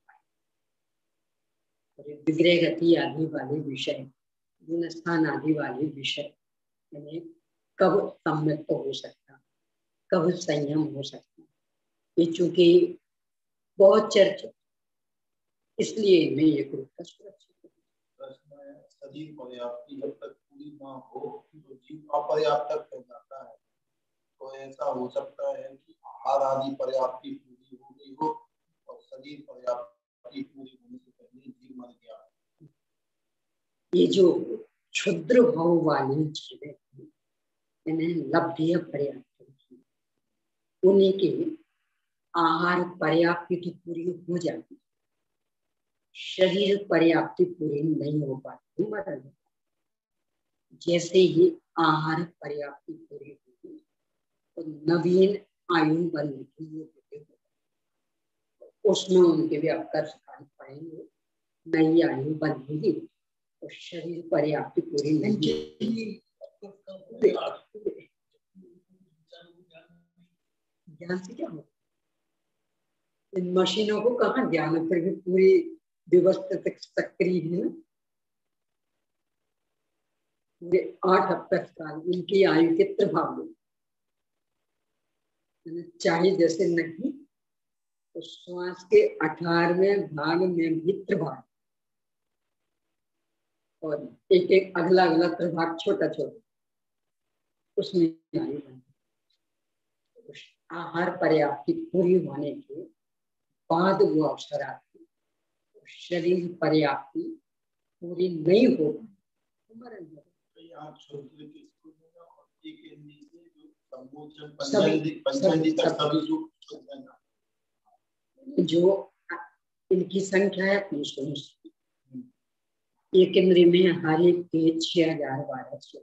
A: पाए। विग्रह गति आदि वाले विषय, गुणस्थान आदि वाले विषय यानी कब सम्यक हो सकता, कब संयम हो सकता, ये चूंकि बहुत चर्चित, इसलिए इनमें एक रूप का सुरक्षित
B: शरीर पर्याप्ति जब तक पूरी ना हो तो जीव अपर्याप्त तक हो जाता है। तो ऐसा हो सकता है कि आहार आदि पर्याप्ति पूरी हो गई हो और शरीर पर्याप्ति पूरी होने से पहले जीव मर गया।
A: ये जो क्षुद्र भाव वाली जीव इन्हें लब्धि पर्याप्त, उन्हीं के आहार पर्याप्ति तो पूरी हो जाती, शरीर पर्याप्ति पूरी नहीं हो पाती, मरण। जैसे ही आहार पर्याप्ति पूरी होगी तो नवीन आयु बनने की योग्य, उसमें उनके भी अवकर्ष पाएंगे, नई आयु बनेगी, तो शरीर पर्याप्ति पूरी नहीं, ज्ञान से क्या हो, इन मशीनों को कहाँ ज्ञान है, फिर भी पूरी व्यवस्थित सक्रिय है ना, पूरे आठ अवकर्ष काल इनकी आयु के प्रभाव में, चाहे जैसे नहीं तो श्वास के अठारहवें भाग में भी प्रभाव, और एक एक अगला अगला प्रभाग छोटा छोटा, उसमें आयु बनती। आहार पर्याप्ति पूरी होने के बाद वो अवसर आती, शरीर पर्याप्ति पूरी नहीं हो मरण। जो इनकी संख्या है तीन सौ, एक इंद्रिय में हर एक के छह हजार बारह सौ,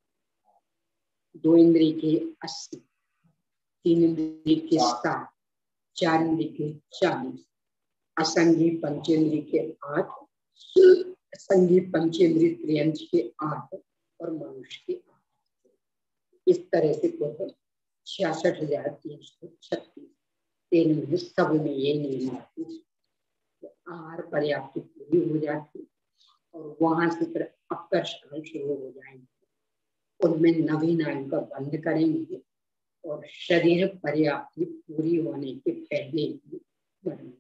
A: दो इंद्रिय के अस्सी, तीन इंद्रिय के सात, चार इंद्रिय के चालीस, असंगी पंचेंद्रिय के आठ, संगी पंचेंद्रिय त्रियंश के आठ और मनुष्य के आठ, इस तरह से कुल छियासठ हजार तीन सौ छत्तीस, तीन में सब में ये नियम आती, आहार पर्याप्ति पूरी हो जाती और वहां से फिर अपकर्ष शुरू हो जाएंगे, उनमें नवीन आयु का बंद करेंगे और शरीर पर्याप्ति पूरी होने के पहले ही मरेंगे।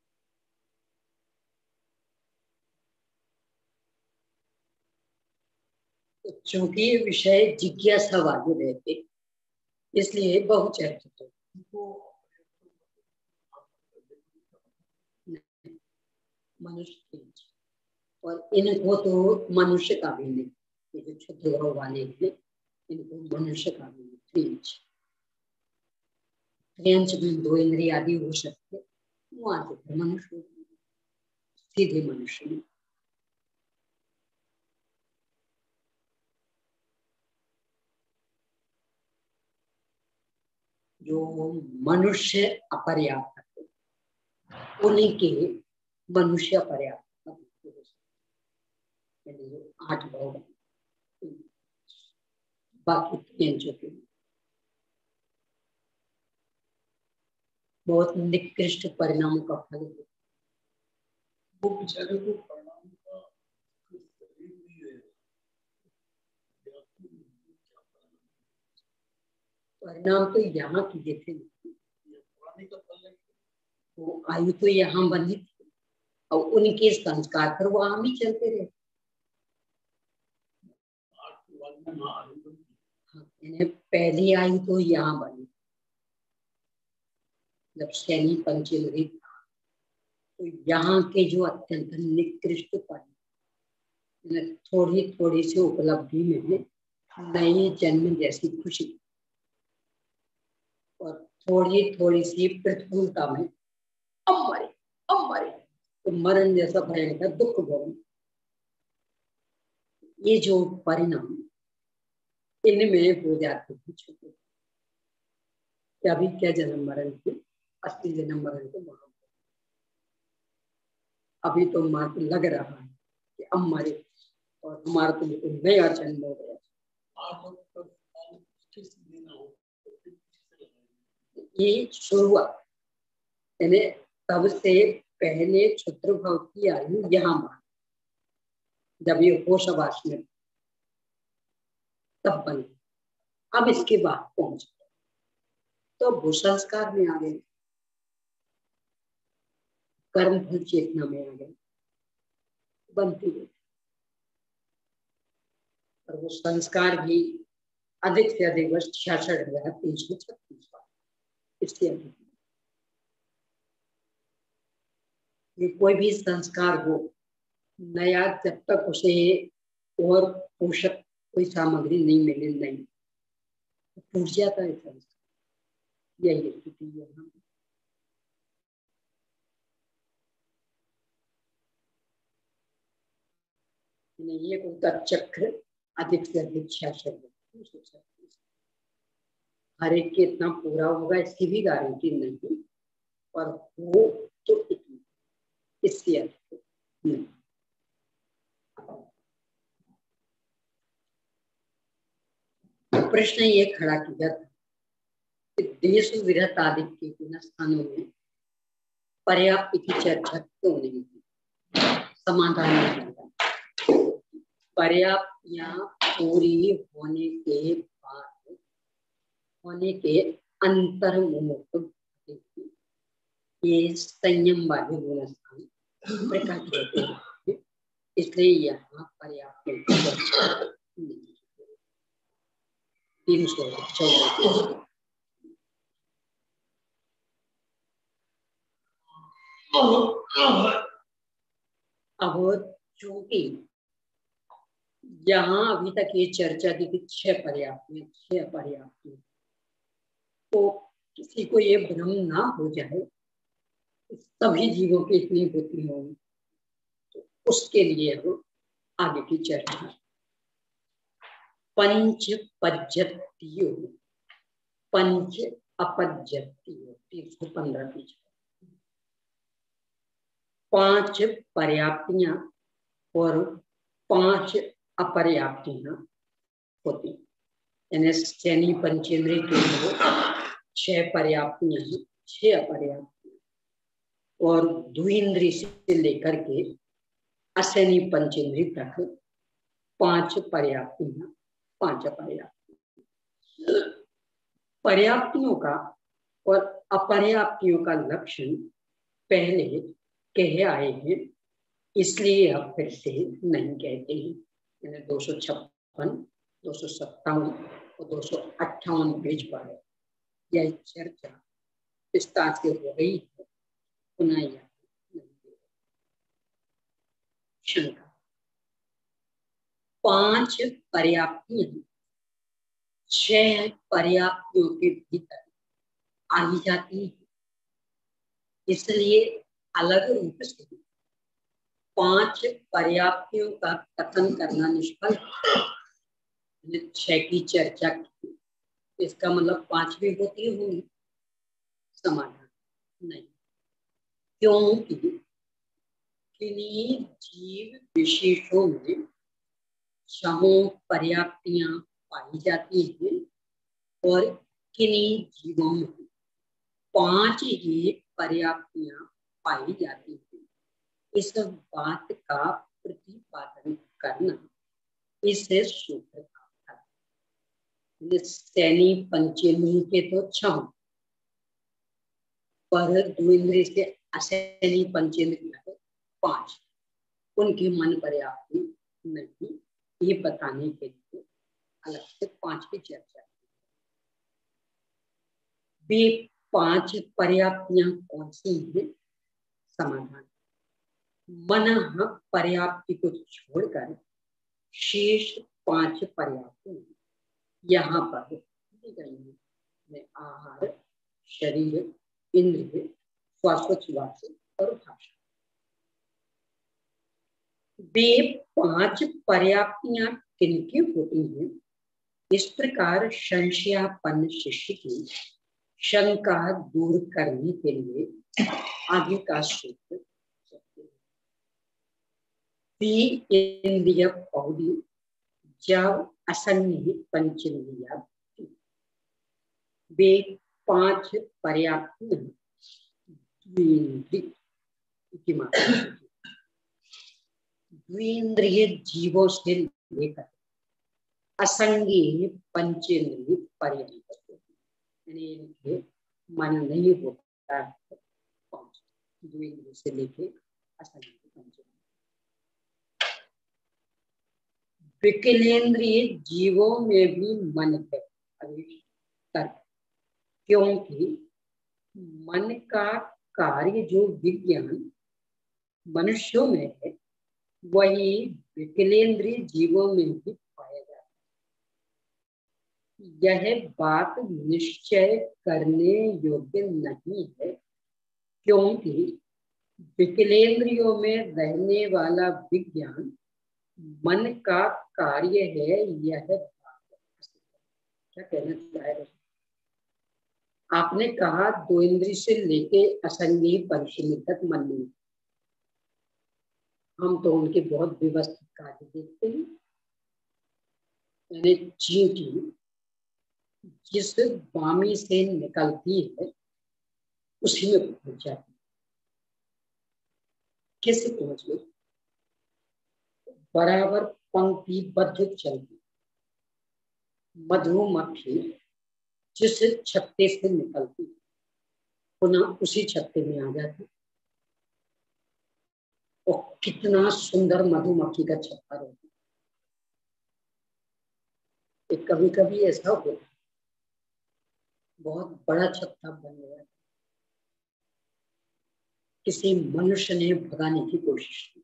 A: चूंकि ये विषय जिज्ञासा वाले रहते, इसलिए बहुचर्चित हो। मनुष्य और इनको तो मनुष्य का भी नहीं, ये जो क्षुद्र भाव वाले हैं इनको मनुष्य का भी नहीं, त्रियंश में दो इंद्रिय आदि हो सकते, वहां से मनुष्य सीधे मनुष्य में। जो मनुष्य अपर्याप्त उन्हीं के मनुष्य पर्याप्त, आठ भाव बाकी त्रियंजों के लिए बहुत निकृष्ट परिणामों का फल है।
B: वो बेचारे को परिणाम का
A: परिणाम तो यहाँ की देखे, वो आयु तो यहाँ बनी थी और उनके संस्कार पर वो आम ही चलते रहे। पहली आयु तो यहाँ बनी जब शनि पंचेंद्रिय था, तो यहाँ के जो अत्यंत निकृष्ट पद थोड़ी थोड़ी सी उपलब्धि में नई जन्म जैसी खुशी और थोड़ी थोड़ी सी प्रतिकूलता में अब मरे अब मरे तो मरण जैसा भयंकर दुख भोग, ये जो परिणाम इनमें हो जाते हैं छोटे, क्या भी क्या जन्म मरण की असली जन्म मरण को वहां अभी तो मार को लग रहा है कि अब मरे और हमारा तो बिल्कुल नया जन्म हो गया। ये शुरुआत यानी तब से पहले क्षुद्र भाव की आयु यहाँ मान जब ये होशवास में तब बनी, अब इसके बाद पहुंच गए तो भू संस्कार में आ गए, कर्म फल चेतना में आ गए, बनती गई और वो संस्कार भी अधिक से अधिक वर्ष छियासठ हजार तीन सौ छत्तीस बार, इससे अधिक ये कोई भी संस्कार हो नया जब तक उसे और पोषक कोई सामग्री नहीं मिले नहीं टूट जाता है संस्कार। यही स्थिति है यहाँ ये उनका चक्र अधिक से अधिक छियासठ हर एक के इतना पूरा होगा इसकी भी गारंटी नहीं, पर वो तो इतनी इससे अधिक नहीं। प्रश्न ये खड़ा किया था कि देश विरत आदि के तीन स्थानों में पर्याप्त की चर्चा क्यों नहीं थी। समाधान नहीं पर्याप्त यहाँ पूरी होने के बाद होने के अंतर मुक्त ये संयम वाले गुणस्थान प्रकट होते हैं, इसलिए यहाँ पर्याप्त तीन सौ चौदह। अब चूंकि यहाँ अभी तक ये चर्चा की थी छह पर्याप्त है छह पर्याप्त है, तो किसी को ये भ्रम ना हो जाए सभी जीवों की इतनी होती होगी, तो उसके लिए हम आगे की चर्चा पंच पद्धतियों पंच अपद्धतियों तीन सौ पंद्रह पीछे पांच पर्याप्तियां और पांच अपर्याप्तियां होती, यानी शनि पंचेंद्रिय के लिए छह पर्याप्तियां हैं छह अपर्याप्तियां और द्विइंद्रिय से लेकर के अशनि पंचेंद्रिय तक पांच पर्याप्तियां पांच अपर्याप्तियां। पर्याप्तियों का और अपर्याप्तियों का लक्षण पहले कहे आए हैं, इसलिए अब फिर से नहीं कहते हैं। दो सौ छप्पन दो सौ सत्तावन और दो सौ अट्ठावन पेज पर यह चर्चा विस्तार से हो गई है, पुनः यह शंका पांच पर्याप्तियां छह पर्याप्तियों के भीतर आ ही जाती है, इसलिए अलग रूप से पांच पर्याप्तियों का कथन करना निष्फल। छह की चर्चा की इसका मतलब पांच भी होती होंगी, समाधान नहीं, क्योंकि किन्हीं जीव विशेषों में छहों पर्याप्तियां पाई जाती है और किन्हीं जीवों में पांच ही पर्याप्तियां पाई जाती है। इस बात का प्रतिपादन करना इसे सूत्र का था। सैनी पंचेंद्रिय के तो छह, पर द्विंद्रिय से असैनी पंचेंद्रिय के पांच, उनकी मन पर्याप्ति नहीं, ये बताने के लिए अलग से पांच की चर्चा। वे पांच पर्याप्तियां कौन सी हैं? समाधान: मन पर्याप्ति को छोड़कर शेष पांच पर्याप्ति यहाँ पर दी गई है। आहार, शरीर, इंद्रिय, श्वासोच्छ्वास और भाषा। वे पांच पर्याप्तियां किनकी होती हैं? इस प्रकार संशयापन्न शिष्य की शंका दूर करने के लिए आगे का सूत्र: इंद्रिय पौड़ी जब असंग पंचेंद्रिया, वे पांच पर्याप्त द्विंद्रिय जीवों से लेकर असंगी पंचेंद्रिय पर्यंत, मन नहीं होता है पांच, द्विंद्रिय से लेकर असंगी पंचेंद्रिय। विकलेंद्रिय जीवों में भी मन है, तर्क, क्योंकि मन का कार्य जो विज्ञान मनुष्यों में है वही विकलेंद्रिय जीवों में भी पाया जाता है। यह बात निश्चय करने योग्य नहीं है, क्योंकि विकलेंद्रियों में रहने वाला विज्ञान मन का कार्य है। यह क्या कहना चाहेगा? आपने कहा दो इंद्रिय से लेके असंगी पंचमी तक मन में, हम तो उनके बहुत व्यवस्थित कार्य देखते हैं। यानी चींटी जिस बामी से निकलती है उसी में पहुंच जाती है। कैसे पहुंच गई? बराबर पंक्तिबद्ध चलती। मधुमक्खी जिस छत्ते से निकलती पुनः उसी छत्ते में आ जाती। और कितना सुंदर मधुमक्खी का छत्ता रहता। कभी कभी ऐसा होता बहुत बड़ा छत्ता बन गया, किसी मनुष्य ने भगाने की कोशिश की,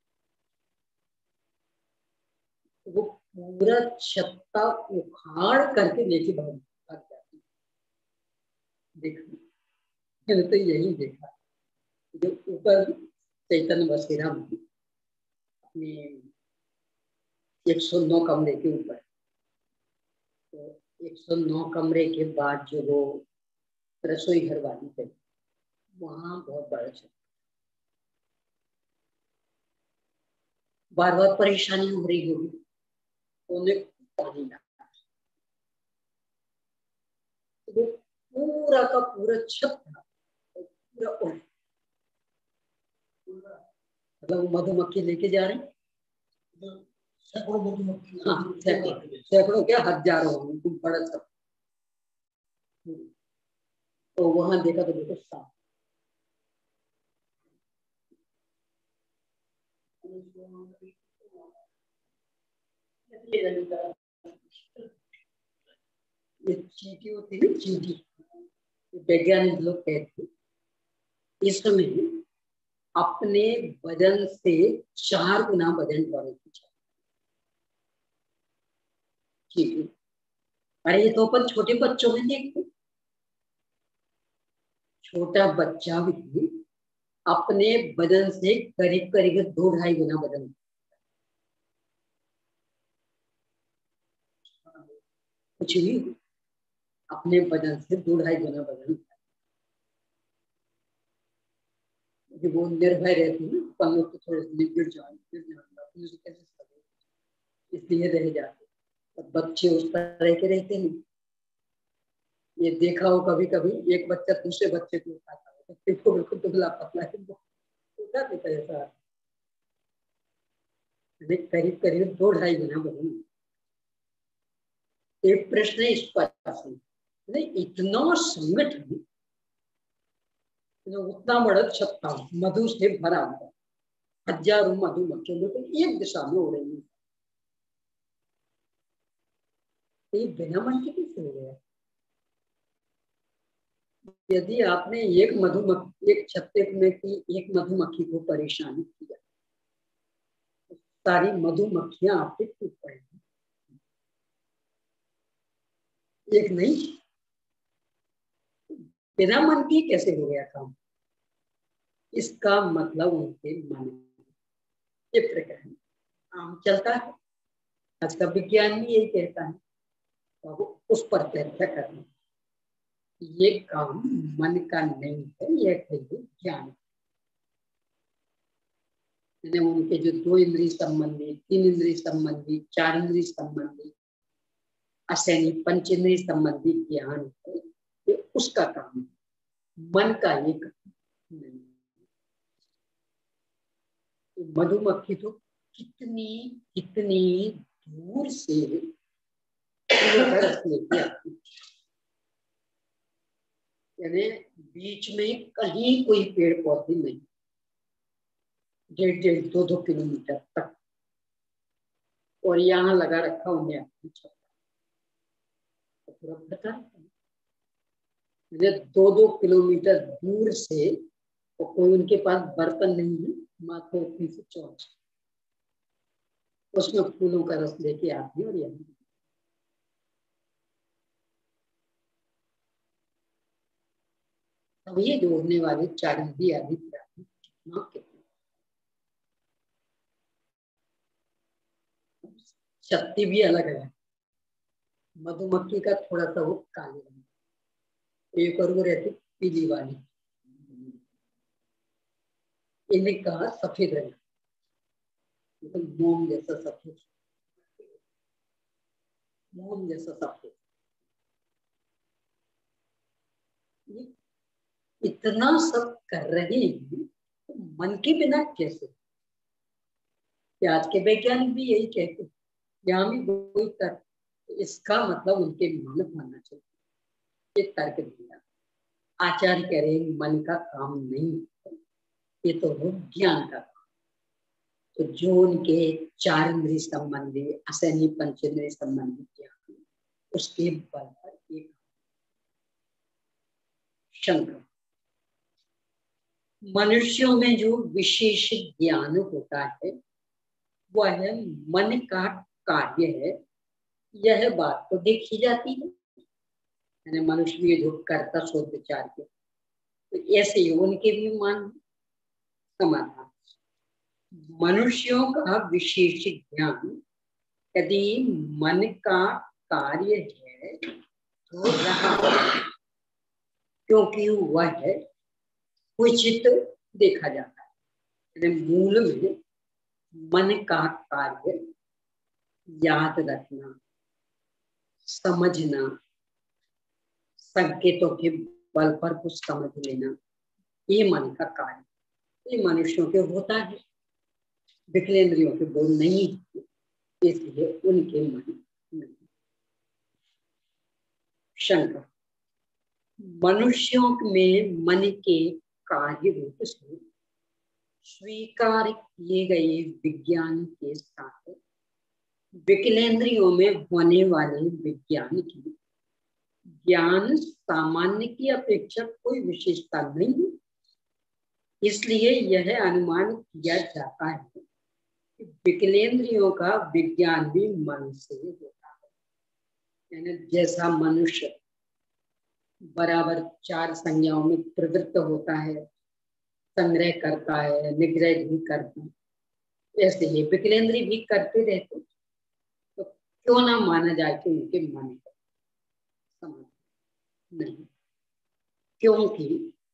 A: वो पूरा छत्ता उखाड़ करके लेके भाग जाती। देखो, मैंने तो यही देखा। जो ऊपर चैतन्य बसेरा में अपने एक सौ नौ कमरे के ऊपर, तो एक सौ नौ कमरे के बाद जो वो रसोई घर वाली थे, वहां बहुत बड़ा छत्ता, बार बार परेशानी हो रही होगी, उन्हें पानी डाला, वो पूरा का पूरा छत्ता पूरा उड़, मतलब मधुमक्खी लेके जा रहे हैं, सैकड़ों मधुमक्खी, हाँ सैकड़ों क्या हजारों, बड़ा छत्ता। तो वहां देखा तो देखो साफ। ये चींटी होती है, चींटी, वैज्ञानिक लोग कहते इस समय अपने वजन से चार गुना वजन बढ़े की चींटी। अरे ये तो अपन छोटे बच्चों में देखते, छोटा बच्चा भी अपने वजन से करीब करीब दो ढाई गुना वजन, कुछ भी अपने वजन से दो ढाई गुना वजन, वो निर्भय रहती है, पन्नों को थोड़े से गिर जाए गिर जाए, इसलिए रह जाते। बच्चे उस तरह के रहते हैं। ये देखा हो कभी कभी, एक बच्चा दूसरे बच्चे को उठाता है, देखो बिल्कुल दुबला पतला है, उठा देता है ऐसा, करीब करीब दो ढाई गुना बढ़ी। एक प्रश्न है इस पर, नहीं इतना संगठन, उतना बड़ा छत्ता मधु से भरा हुआ, हजारों मधुमक्खियों बिल्कुल एक दिशा में हो रही है, ये बिना मन के कैसे हो गया? यदि आपने एक मधुमक्खी, एक छत्ते में की एक मधुमक्खी को परेशान किया, तो सारी मधुमक्खियां आपके टूट पड़ेंगी, एक नहीं। बिना मन के कैसे हो गया काम? इसका मतलब उनके मन, ये प्रकरण आम चलता है, आज का विज्ञान भी यही कहता है, तो वो उस पर चर्चा करना, ये काम मन का नहीं है, यह है ज्ञान। उनके जो दो इंद्रिय संबंधी, तीन इंद्रिय संबंधी, चार इंद्रिय संबंधी, असैनी पंच इंद्रिय संबंधी ज्ञान है, ये उसका काम है, मन का ये काम नहीं। तो मधुमक्खी तो कितनी कितनी दूर से लेके आती, यानी बीच में कहीं कोई पेड़ पौधे नहीं, डेढ़ डेढ़ दो दो किलोमीटर तक, और यहाँ लगा रखा उन्हें अपनी छत्ता, तो पता दो दो किलोमीटर दूर से, तो कोई उनके पास बर्तन नहीं है, मात्र उतनी से चौच, उसमें फूलों का रस लेके आती है और यहाँ अब ये जोड़ने वाले चार नदी आदि शक्ति भी अलग है। मधुमक्खी का थोड़ा सा वो काले रंग, एक और वो रहती पीली वाली, इन्हें कहा सफेद रंग, मतलब मोम जैसा सफेद, मोम जैसा सफेद। इतना सब कर रहे हैं तो मन के बिना कैसे? आज के वैज्ञानिक भी यही कहते हैं, यहाँ भी कोई तर्क, इसका मतलब उनके मन होना चाहिए, ये तर्क दिया। आचार्य कह रहे हैं मन का काम नहीं है, ये तो हो ज्ञान का काम। तो जो उनके चार इंद्रिय संबंधी, असैनी पंचेंद्रिय संबंधी ज्ञान, उसके बल पर एक शंकर, मनुष्यों में जो विशेष ज्ञान होता है वह मन का कार्य है, यह बात तो देखी जाती है, यानी मनुष्य भी जो करता सोच विचार के, तो ऐसे ही उनके भी मान समाधान। मनुष्यों का विशेष ज्ञान यदि मन का कार्य है तो रहा, क्योंकि वह है उचित देखा जाता है, मूल में मन का कार्य याद रखना, समझना, संकेतों के बल पर कुछ समझ लेना, ये मन का कार्य, ये मनुष्यों के होता है, विकलेंद्रियों के बोल नहीं, इसलिए उनके मन नहीं। शंकर, मनुष्यों में मन के कार्य रूप से स्वीकार किए गए विज्ञान के साथ विकलेंद्रियों में होने वाले विज्ञान की ज्ञान सामान्य की अपेक्षा कोई विशेषता नहीं है, इसलिए यह अनुमान किया जाता है कि विकलेंद्रियों का विज्ञान भी मन से होता है, यानी जैसा मनुष्य बराबर चार संज्ञाओं में प्रवृत्त होता है, संग्रह करता है, निग्रह भी करता है, ऐसे ही विकलेंद्रीय भी करते रहते, तो क्यों ना माना जाए कि उनके मन का समाधान नहीं, क्योंकि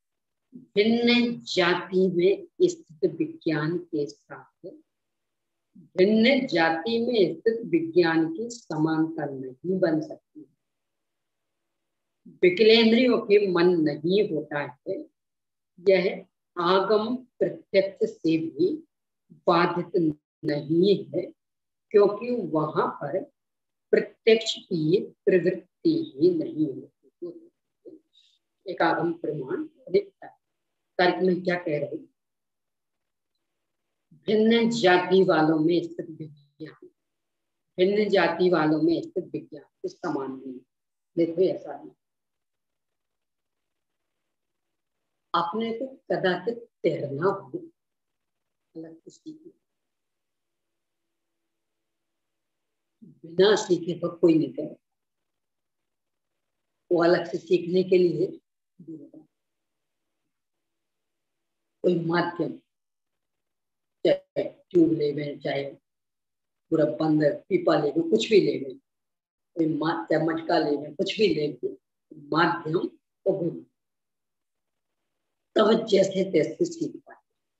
A: भिन्न जाति में स्थित विज्ञान के साथ भिन्न जाति में स्थित विज्ञान की समानता नहीं बन सकती। विकलेंद्रियों के मन नहीं होता है, यह आगम प्रत्यक्ष से भी बाधित नहीं है, क्योंकि वहां पर प्रत्यक्ष की प्रवृत्ति ही नहीं होती। एक आगम प्रमाण दिखता है। तर्क में क्या कह रहे? भिन्न जाति वालों में स्थित विज्ञान भिन्न जाति वालों में स्थित विज्ञान के समान नहीं। देखो ऐसा नहीं, अपने को कदाचित तैरना हो, अलग से सीखना, बिना सीखे तो कोई नहीं तैर, वो अलग से सीखने के लिए कोई माध्यम, चाहे ट्यूब ले गए, चाहे पूरा बंदर पीपा ले गए, कुछ भी ले गए, कोई चाहे मटका ले गए, कुछ भी ले गए, माध्यम वो गुरु, तब जैसे तैसे सीख पाए।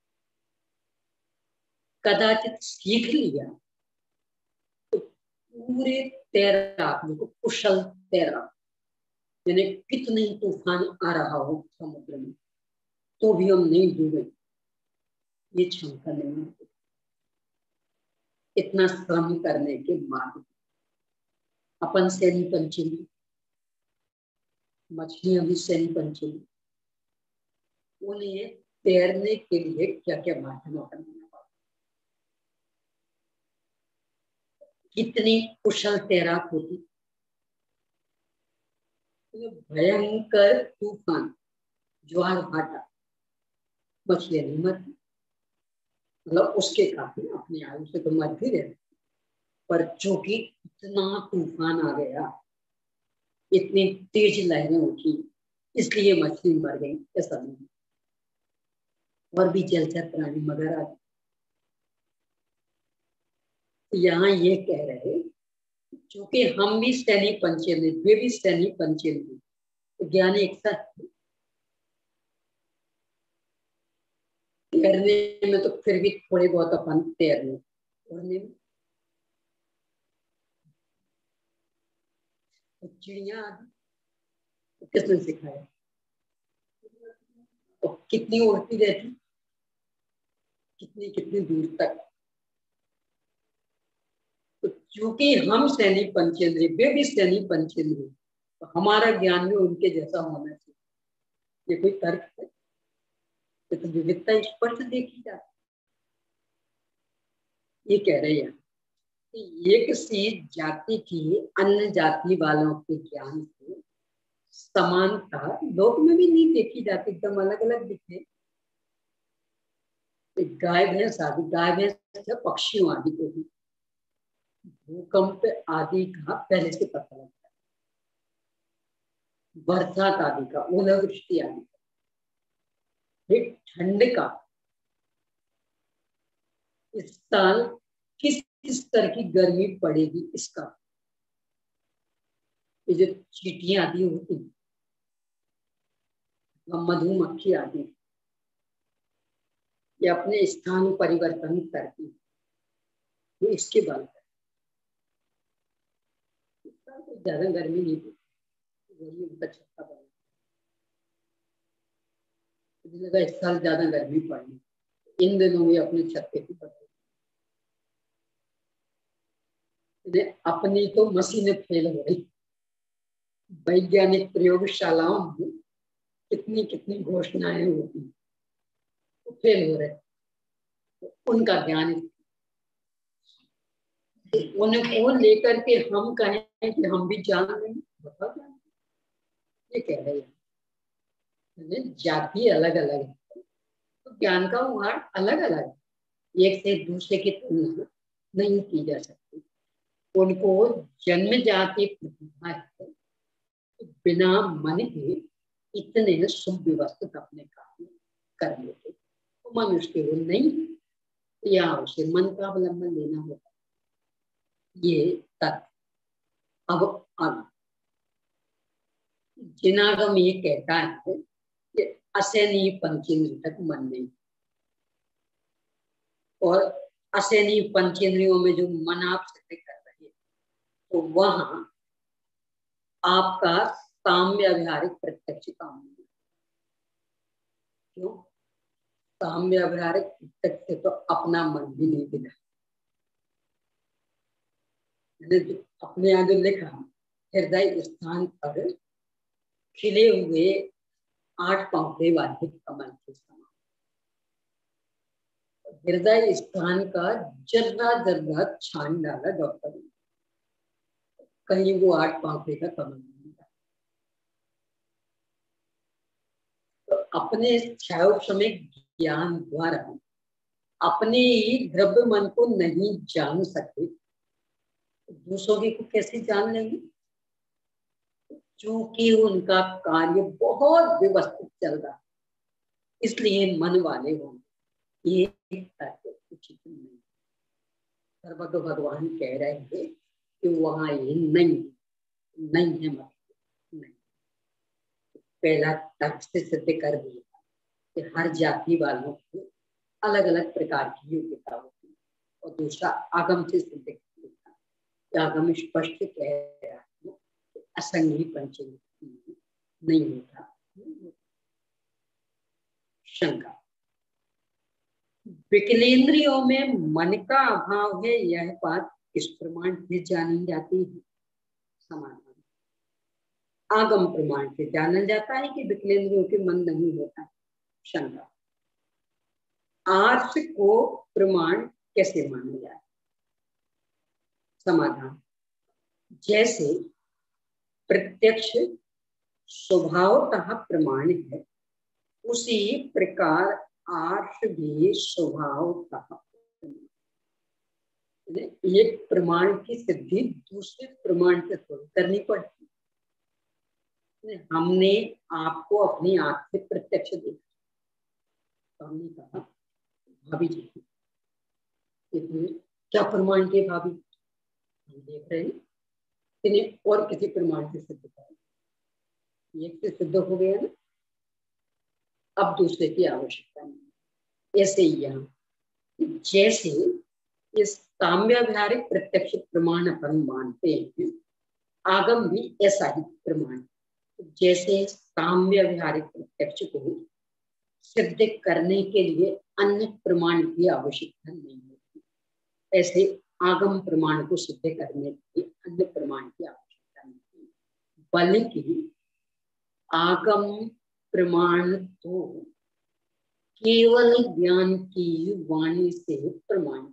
A: कदाचित सीख लिया तो पूरे तैराक को कुशल तैराक, यानी कितने तूफान आ रहा हो समुद्र में तो भी हम नहीं डूबे, ये क्षमता नहीं। इतना श्रम करने के बाद अपन सैनी पंचमी, मछलियां भी सैनी पंचमी, उन्हें तैरने के लिए क्या क्या माध्यम अपनाना पड़ा। कितनी कुशल तैराक होती, भयंकर तूफान ज्वार भाटा, मछलियां नहीं मरती, मतलब उसके काफी अपने आयु से तो मर भी रहे, पर चूंकि इतना तूफान आ गया, इतनी तेज लहरें उठी, इसलिए मछली मर गई, ऐसा नहीं। और भी जलचर प्राणी मगर आदि। यहाँ ये कह रहे क्योंकि हम भी सैनी पंचेंद्र, वे भी सैनी पंचेंद्र, तो ज्ञान एक साथ तैरने में तो फिर भी थोड़े बहुत अपन तैरने तैरने में तो चिड़िया आदि तो किसने सिखाया? तो कितनी उड़ती रहती, कितनी कितनी दूर तक। तो क्योंकि हम सैनी पंचेंद्रिय, वे भी सैनी पंचेंद्रिय, तो हमारा ज्ञान भी उनके जैसा होना चाहिए। ये कोई तर्क है? ये तो विविधता स्पष्ट देखी जाती। ये कह रहे हैं कि एक सी जाति की अन्य जाति वालों के ज्ञान से समानता लोक में भी नहीं देखी जाती, एकदम अलग अलग दिखे। गाय भैंस आदि, गाय भैंस पक्षियों आदि को भी भूकंप आदि का पहले से पता लगता है, बरसात आदि का, ओलावृष्टि आदि का, एक ठंड का, इस साल किस किस तरह की गर्मी पड़ेगी इसका, ये जो चींटियां आदि होती, मधुमक्खी आदि, ये अपने स्थान परिवर्तन करती, तो इसके बारे में ज्यादा गर्मी नहीं थी, वही उनका छत्ता बना, मुझे लगा इस साल ज्यादा गर्मी पड़ी, इन दिनों में अपने छत्ते की बदल, अपनी तो मशीनें फेल हो रही। वैज्ञानिक प्रयोगशालाओं में कितनी कितनी घोषणाएं होती, तो फेल हो रहे, तो उनका ज्ञान, उनको लेकर के हम कहें कि हम भी जान रहे हैं, बताओ जान, ये कह रहे हैं जाति अलग अलग है तो ज्ञान का उहाड़ अलग अलग है, एक से दूसरे की तुलना नहीं की जा सकती। उनको जन्म जाति प्रतिभा है, बिना मन के इतने सुव्यवस्थित अपने काम कर लेते, तो मनुष्य के वो नहीं, या उसे मन का अवलंबन लेना होगा। ये तथ्य अब अब जिनागम ये कहता है कि असैनी पंचेंद्र तक मन नहीं, और असैनी पंचेंद्रियों में जो मन आप सिद्ध कर रहे हैं, तो वहां आपका साम्य व्यावहारिक प्रत्यक्ष काम नहीं। क्यों? साम्य व्यावहारिक प्रत्यक्ष से तो अपना मन भी नहीं दिखा। अपने आगे लिखा हृदय स्थान पर खिले हुए आठ पंखे वाले कमल के समान। हृदय स्थान का जर्रा जर्रा छान डाला डॉक्टर ने, कहीं वो आठ पंखे का कमल नहीं था। तो अपने क्षयोपशमिक ज्ञान द्वारा अपने ही द्रव्य मन को नहीं जान सकते, दूसरों को कैसे जान लेंगे? क्योंकि उनका कार्य बहुत व्यवस्थित चल रहा, इसलिए मन वाले होंगे। ये उचित नहीं। सर्वज्ञ भगवान कह रहे थे कि वहां ये नहीं नहीं है, मतलब नहीं। पहला तर्क से सिद्ध कर दिया कि हर जाति वालों को अलग अलग प्रकार की योग्यता होती है, और दूसरा आगम से सिद्ध कर दिया। आगम स्पष्ट कह रहा है असंगी पंचेंद्रिय नहीं होता। शंका, विकलेंद्रियों में मन का अभाव है, यह बात किस प्रमाण से जानी जाती है? समाधान, आगम प्रमाण से जाना जाता है कि विकलेंद्रियों के मन नहीं होता। शंका, आर्ष को प्रमाण कैसे माना जाए? समाधान, जैसे प्रत्यक्ष स्वभावतः प्रमाण है, उसी प्रकार आर्ष भी स्वभावतः। एक प्रमाण की सिद्धि दूसरे प्रमाण से थोड़ी करनी पड़ती। हमने आपको अपनी आंख से प्रत्यक्ष देखा, तो हमने कहा भाभी जी क्या प्रमाण के भाभी हम देख रहे हैं, इन्हें और किसी प्रमाण से सिद्ध करें। एक से सिद्ध हो गया ना, अब दूसरे की आवश्यकता नहीं। ऐसे ही यहाँ जैसे इस साम्य व्यावहारिक प्रत्यक्ष प्रमाण अपन मानते हैं, आगम भी ऐसा ही प्रमाण। जैसे साम्य व्यावहारिक प्रत्यक्ष को सिद्ध करने के लिए अन्य प्रमाण की आवश्यकता नहीं होती, ऐसे आगम प्रमाण को सिद्ध करने के लिए अन्य प्रमाण की आवश्यकता नहीं, बल्कि आगम प्रमाण तो केवल ज्ञान की वाणी से प्रमाण।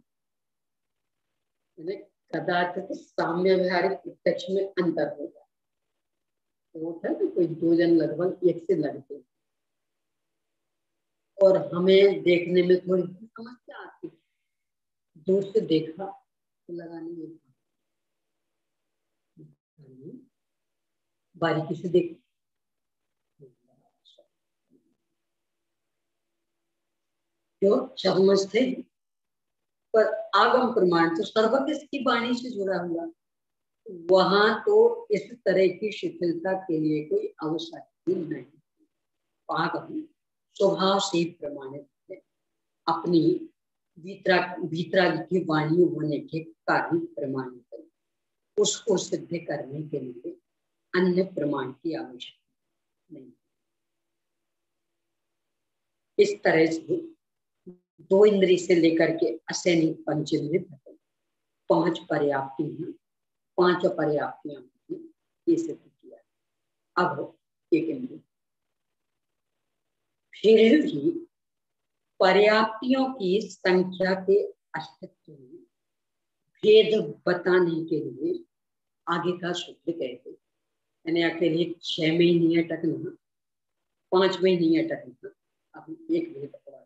A: कदाचित साम्य व्यावहारिक प्रत्यक्ष में अंतर होगा, तो है ना, कोई दो जन लगभग एक से लड़ते और हमें देखने में थोड़ी समस्या आती, दूर से देखा तो लगा नहीं देखा, बारीकी से देख जो समझते, पर आगम प्रमाण तो सर्वज्ञ की वाणी से जुड़ा हुआ, वहां तो इस तरह की शिथिलता के लिए कोई आवश्यकता नहीं। आगम स्वभाव से प्रमाणित है, अपनी भीतरागी वाणी होने के कारण प्रमाणित है, उसको सिद्ध करने के लिए अन्य प्रमाण की आवश्यकता नहीं। इस तरह से दो इंद्रिय से लेकर के असैनिक पंचेंद्रिय पांच पर्याप्तियां पांच पर्याप्तियां ये सिद्ध किया। अब एक इंद्रिय, फिर भी पर्याप्तियों की संख्या के अस्तित्व में भेद बताने के लिए आगे का सूत्र कहते, यानी अकेले छह में ही नहीं अटकना, पांच में ही नहीं अटकना, अब एक भेद पकड़ा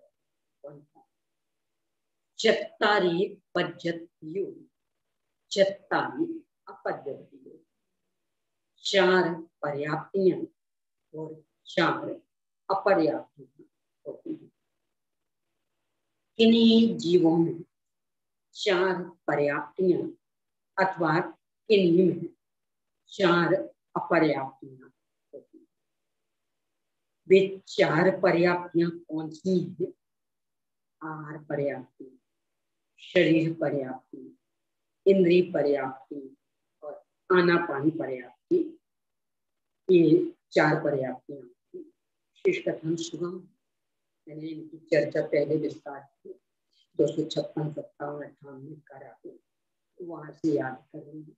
A: चत्तारी पद्धतियों, चत्तारी अपद्धतियों, चार पर्याप्तियां और चार अपर्याप्तियां होती हैं। किन्हीं जीवों में चार पर्याप्तियां अथवा किन्हीं में चार अपर्याप्तियां होती हैं। वे चार पर्याप्तियां कौन सी हैं? आहार पर्याप्ति, शरीर पर्याप्ति, इंद्रिय पर्याप्ति और आनापान पर्याप्ति, ये चार पर्याप्तियां शेष कथन सुगम। मैंने इनकी चर्चा पहले विस्तार की दो सौ छप्पन सत्तावन अट्ठावन में करा, वहां से याद करेंगे।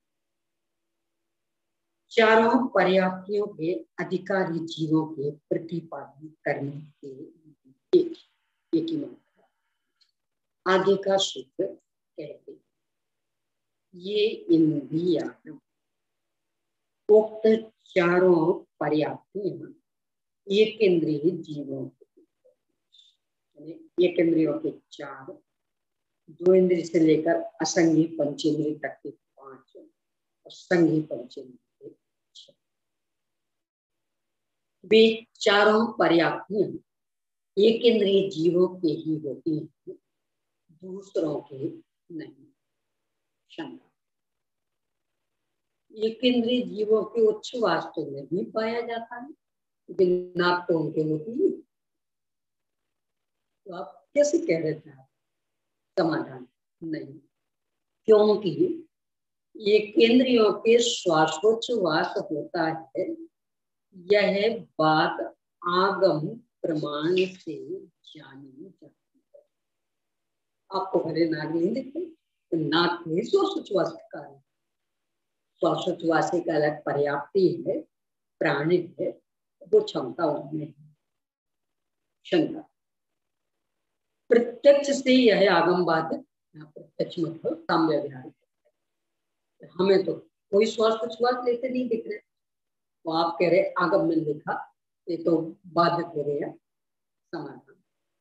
A: चारों पर्याप्तियों के अधिकारी जीवों के प्रतिपादन करने के एक एक ही मंत्र आगे का सूत्र कहते, ये इंद्रियां उक्त चारों पर्याप्तियां एक इंद्रिय जीवों के, एक इंद्रियों के चार, दो इंद्रिय से लेकर असंगी पंचेंद्रिय तक के पांच और संगी पंचेंद्रिय के छह, वे चारों पर्याप्तियां एक इंद्रिय जीवों के ही होती हैं, दूसरों के नहीं। शंका, एक इंद्रिय जीवों के उच्च वास्तव में भी पाया जाता है, लेकिन नाक तो उनके होती है, तो आप कैसे कह रहे थे? आप समाधान नहीं, क्योंकि एक इंद्रियों के श्वासोच्छ्वास होता है, यह बात आगम प्रमाण से जानी जाती है। आपको भले नाक नहीं दिखते, तो नाक में श्वासोच्छ्वास का कारण, श्वासोच्छ्वास एक अलग पर्याप्ति है, प्राणिक है, वो क्षमता उनमें है। शंका, प्रत्यक्ष से यह आगम बात है, प्रत्यक्ष मतलब साम्य विहार, हमें तो कोई श्वासोच्छ्वास लेते नहीं दिख रहे, तो आप कह रहे आगम में लिखा, ये तो बाधित हो गया। समाधान,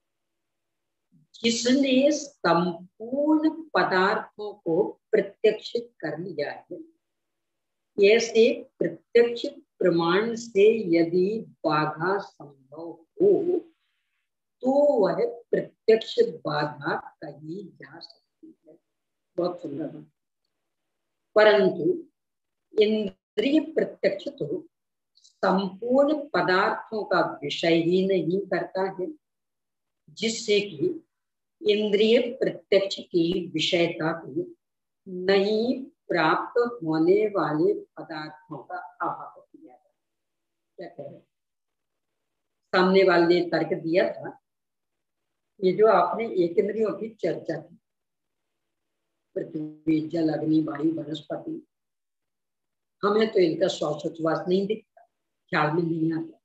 A: जिसने संपूर्ण पदार्थों को प्रत्यक्ष कर लिया है, ऐसे प्रत्यक्ष प्रमाण से यदि बाधा संभव हो तो वह प्रत्यक्ष बाधा कही जा सकती है। बहुत सुंदर बात। परंतु इंद्रिय प्रत्यक्ष तो संपूर्ण पदार्थों का विषय ही नहीं करता है, जिससे कि इंद्रिय प्रत्यक्ष की विषयता को नहीं प्राप्त होने वाले पदार्थों का अभाव किया जाता। क्या कह रहे? सामने वाले ने तर्क दिया था, ये जो आपने एक इंद्रियों की चर्चा की, पृथ्वी जल अग्नि वायु वनस्पति, हमें तो इनका श्वासोच्छ्वास नहीं दिखता, ख्याल में नहीं आता।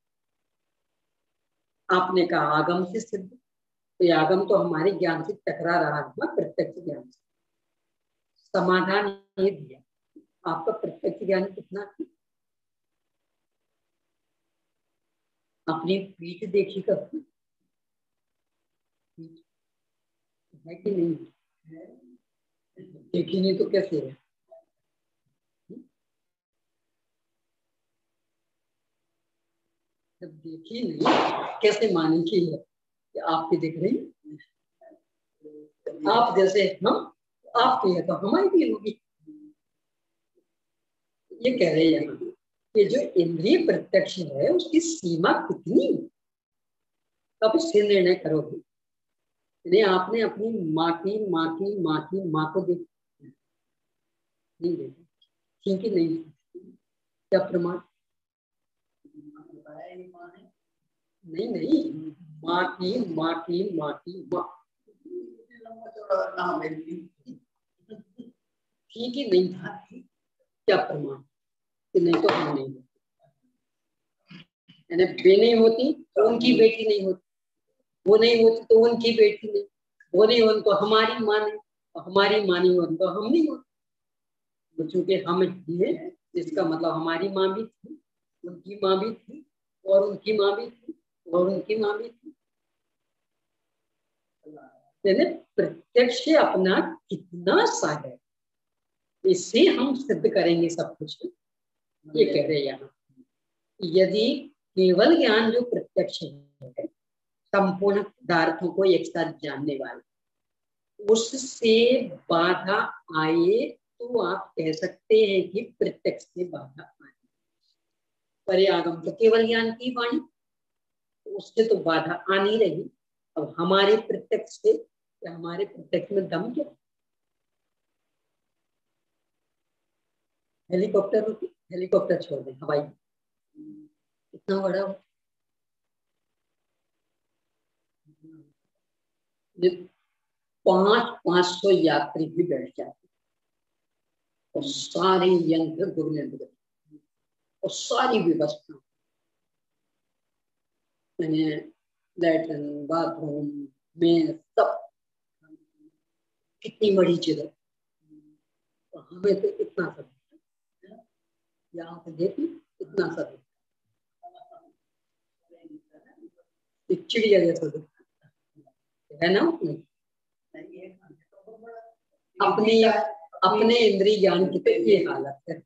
A: आपने कहा आगम से सिद्ध, तो आगम तो हमारे ज्ञान से टकरा रहा है, प्रत्यक्ष ज्ञान से। समाधान ये दिया, आपका प्रत्यक्ष ज्ञान कितना थी? अपनी पीठ देखी कभी है कि नहीं? देखी नहीं तो कैसे है? जब देखी नहीं कैसे मानी की है कि आपकी दिख रही? आप जैसे हम, आपकी है तो हमारी भी होगी। ये कह रहे हैं यहाँ कि जो इंद्रिय प्रत्यक्ष है उसकी सीमा कितनी, कब से निर्णय करोगे? नहीं, आपने अपनी माँ की माँ की माँ की माँ को देख नहीं देखा, ठीक ही नहीं, क्या प्रमाण? नहीं नहीं, माँ की माँ की माँ की माँ, ठीक ही नहीं था, क्या प्रमाण? कि नहीं तो हम नहीं, यानी वे नहीं होती तो उनकी बेटी नहीं होती, वो नहीं होती तो उनकी बेटी नहीं, वो नहीं होती तो हमारी माँ नहीं, तो हमारी माँ नहीं होती तो हम नहीं होते। चूंकि हम हैं, इसका मतलब हमारी माँ भी थी, उनकी माँ भी थी, और उनकी माँ भी थी, और उनकी माँ भी थी। यानी प्रत्यक्ष अपना कितना सा है, इससे हम सिद्ध करेंगे सब कुछ। ये कह रहे हैं यहाँ, यदि केवल ज्ञान जो प्रत्यक्ष है, संपूर्ण पदार्थों को एक साथ जानने वाला, उससे बाधा आए तो आप कह सकते हैं कि प्रत्यक्ष से बाधा आए। पर्यागम तो केवल ज्ञान की वाणी, उससे तो बाधा आ नहीं रही। अब हमारे प्रत्यक्ष से कि हमारे प्रत्यक्ष में दम क्या? हेलीकॉप्टर हेलीकॉप्टर छोड़ दें, हवाई इतना बड़ा पांच पांच सौ यात्री भी बैठ जाते और सारे यंत्र दुगने दुगने और सारी व्यवस्था, लैट्रिन बाथरूम में सब, कितनी बड़ी जगह। हमें तो इतना सब यहाँ पे देखिए, इतना सब चिड़िया जैसा है ना। अपनी अपने इंद्रिय ज्ञान की तो ये हालत है,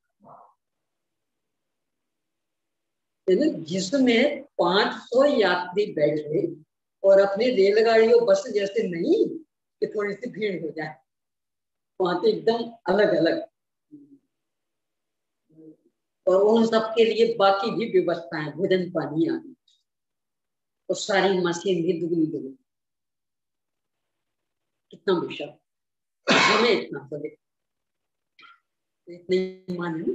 A: जिसमें पांच सौ यात्री बैठे और अपनी रेलगाड़ियों बस जैसे नहीं कि थोड़ी सी भीड़ हो जाए, वहां तो एकदम अलग अलग, और उन सबके लिए बाकी भी व्यवस्थाएं, भोजन पानी आदि, और सारी मशीन भी दुगनी दुगनी। कितना विशाल, हमें इतना चले इतने माने।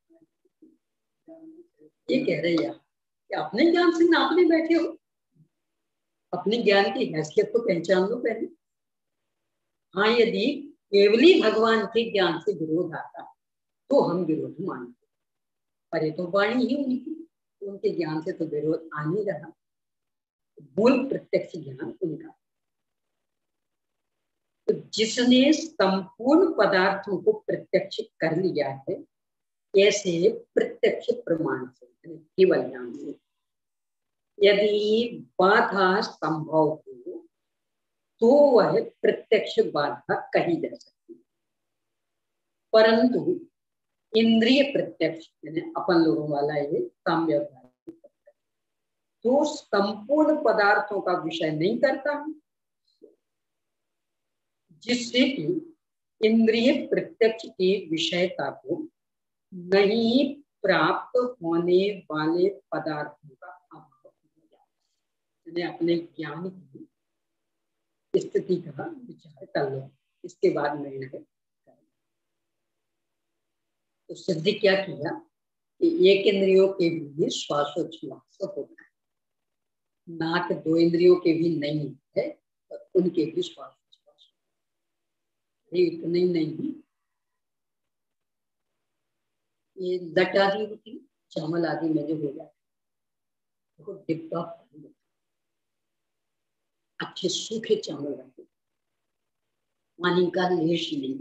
A: ये कह रहे यार कि अपने ज्ञान से नापने बैठे हो, अपने ज्ञान की हैसियत को पहचान लो पहले। हाँ, यदि केवली भगवान के ज्ञान से विरोध आता तो हम विरोध मानते, पर ये तो वाणी ही उनकी, उनके ज्ञान से तो विरोध आ नहीं रहा, मूल प्रत्यक्ष ज्ञान उनका। तो जिसने संपूर्ण पदार्थों को प्रत्यक्ष कर लिया है, कैसे प्रत्यक्ष प्रमाण से, केवल ज्ञान से। यदि बाधा संभव हो तो वह प्रत्यक्ष बाधा कही जा सकती है, परंतु इंद्रिय प्रत्यक्ष अपन लोगों वाला ये साम्य तो संपूर्ण पदार्थों का विषय नहीं करता है, जिससे कि इंद्रिय प्रत्यक्ष की विषयता को नहीं प्राप्त होने वाले पदार्थों का अभाव हो जाए। अपने ज्ञान की स्थिति का विचार कर लो, इसके बाद निर्णय करें। तो सिद्धि क्या किया कि एक इंद्रियों के भी श्वासोच्छ्वास होता है, नाक दो इंद्रियों के भी नहीं है, उनके भी श्वासोच्छ्वास। इतने ही नहीं, ये लट आदि होती, चावल आदि में जो हो जाता है, तो डिब्बा अच्छे सूखे चावल रखते, पानी का लेश नहीं,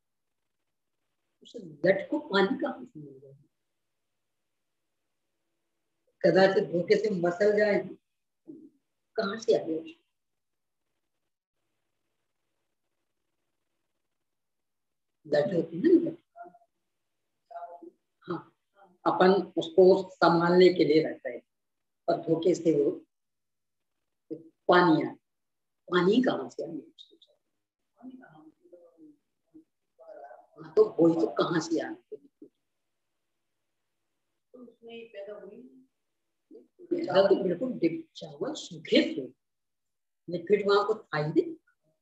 A: उस लट को पानी कहाँ से मिल जाएगा? कदाचित धोखे से मसल जाए, कहाँ से आ गया? लट होती है ना, हाँ, अपन उसको संभालने के लिए रखते हैं, और धोखे से वो पानी आ, पानी कहाँ से आ गया? तो वही तो कहाँ से आ गया? पैदा तो बिल्कुल चावल सूखे थे, लिक्विड वहां को था ही नहीं,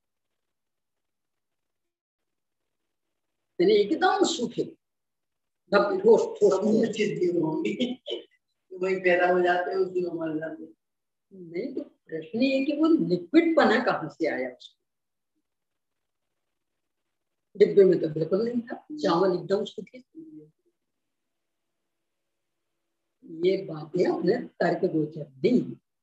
A: मैंने एकदम सूखे, तब ठोस ठोस वही पैदा हो जाते हैं, उसी में मर जाते हैं। नहीं, तो प्रश्न ये कि वो लिक्विड बना कहाँ से आया उसको? डिब्बे में तो बिल्कुल नहीं था, चावल एकदम सूखे। ये बातें अपने तर्क गोचर नहीं,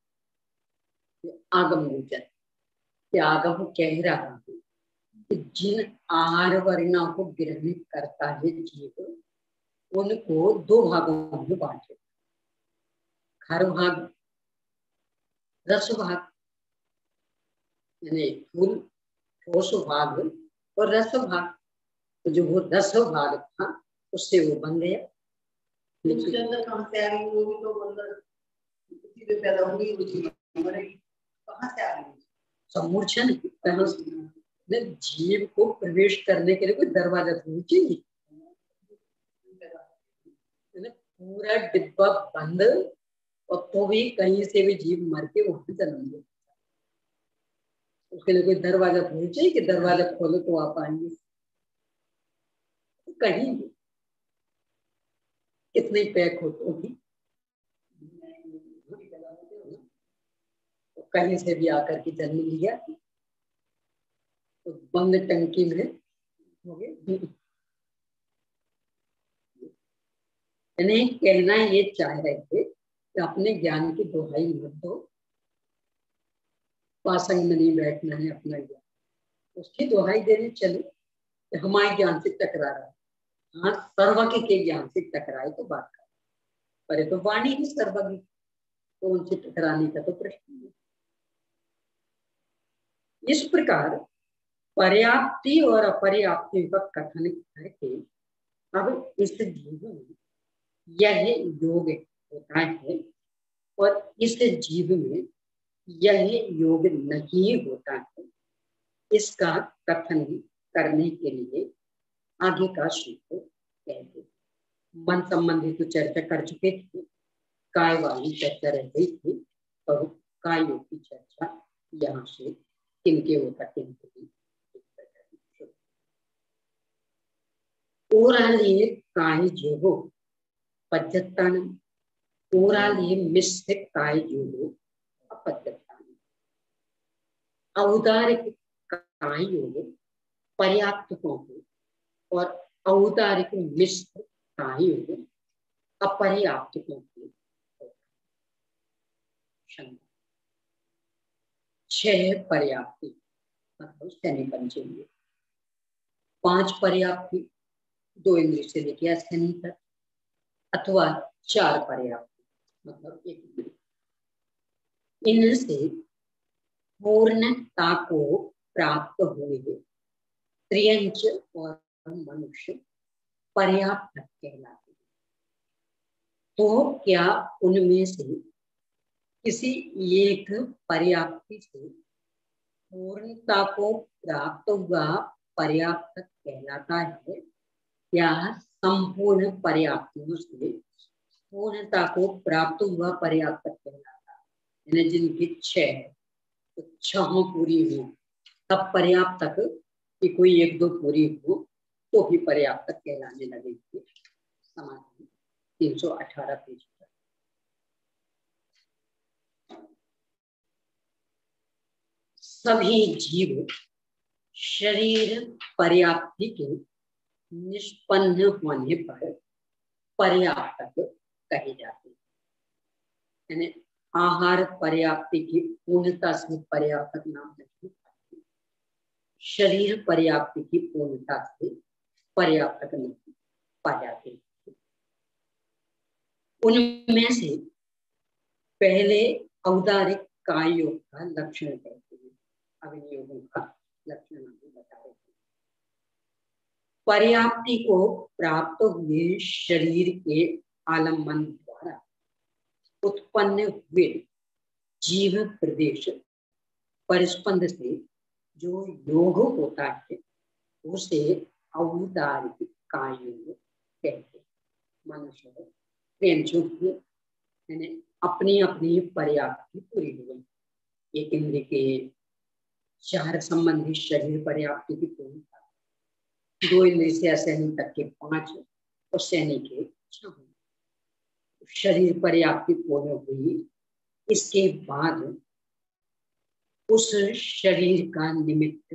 A: आगम गोचर। आगम कह रहा है कि जिन आहार वर्णों को ग्रहण करता है जीव, उनको दो भागों में बांटे, खर भाग, रस भाग, यानी फूल ठोस भाग और रस भाग। तो जो वो रस भाग था उससे वो बन गया। उसके अंदर कहाँ से आ गई? वो भी तो अंदर उसी में पैदा हुई, उसी में मरेगी, कहाँ से आ गई? सम्मूर्छन। जीव को प्रवेश करने के लिए कोई दरवाजा तो नहीं चाहिए, पूरा डिब्बा बंद, और तो भी कहीं से भी जीव मर के वहां जन्म ले। उसके लिए कोई दरवाजा थोड़ी चाहिए कि दरवाजा खोलो तो आप आएंगे। कहीं भी कितने पैक हो तो भी तो कहीं से भी आकर के जन्म लिया तो बंद टंकी में हो गए। यानी कहना ये चाह रहे थे कि अपने ज्ञान की दोहाई मत दो, पासंग में नहीं बैठना है अपना ज्ञान, उसकी दोहाई देने चले हमारे ज्ञान से टकरा रहा है। हाँ, सर्वज्ञ के ज्ञान से टकराए तो बात कर, पर तो वाणी ही सर्वज्ञ, तो उनसे टकराने का तो प्रश्न नहीं। इस प्रकार पर्याप्ति और अपर्याप्ति का कथन करके अब इस जीव में यह योग होता है और इस जीव में यह योग नहीं होता है, इसका कथन करने के लिए आगे का सूत्र कहते। मन संबंधी तो चर्चा कर चुके थे, काय वाली चर्चा रह गई थी, और काय योग की चर्चा यहाँ से किनके होता किनके ओराले काय जोगो पद्धतान ओराले मिश्र काय जोगो अपद्धतान औदारिक काय योग पर्याप्त हो और औदारिक मिश्र काय योग अपर्याप्त हो। छह पर्याप्ति मतलब शनि पंचेंद्रिय, पांच पर्याप्ति दो इंद्रिय से लेकर शनि तक, अथवा चार पर्याप्ति मतलब एक इंद्रिय, इनसे पूर्णता को प्राप्त हुए त्रियंच और मनुष्य पर्याप्त कहलाते हैं। तो क्या उनमें से किसी एक पर्याप्ति से पूर्णता को प्राप्त हुआ पर्याप्त कहलाता है, या संपूर्ण पर्याप्तियों से पूर्णता को प्राप्त हुआ पर्याप्त कहलाता है? यानी जिनकी छह तो छह पूरी हो तब पर्याप्त तक कि कोई एक दो पूरी हो तो भी पर्याप्त कहलाने लगेगी। समाधि तीन सौ अठारह पेज पर। सभी जीव शरीर पर्याप्ति के निष्पन्न होने पर पर्याप्त कहे जाते हैं। यानी आहार पर्याप्ति की पूर्णता से पर्याप्त नाम नहीं, शरीर पर्याप्ति की पूर्णता से पर्याप्त नहीं पा जाते। उनमें से पहले औदारिक काय योग का लक्षण कहते हैं, अग्नि योगों का लक्षण बता रहे हैं। पर्याप्ति को प्राप्त हुए शरीर के आलम्बन द्वारा उत्पन्न हुए जीव प्रदेश परिस्पंद से जो योग होता है उसे औदारिक काय योग कहते हैं। मनुष्य प्रेमचों की यानी अपनी अपनी पर्याप्ति पूरी हुई। एक इंद्र के चार संबंधी शरीर पर्याप्ति की पूर्णता, दो इंद्र से सैनी तक के पांच और सैनी के छह शरीर पर्याप्ति पूर्ण हुई। इसके बाद उस शरीर का निमित्त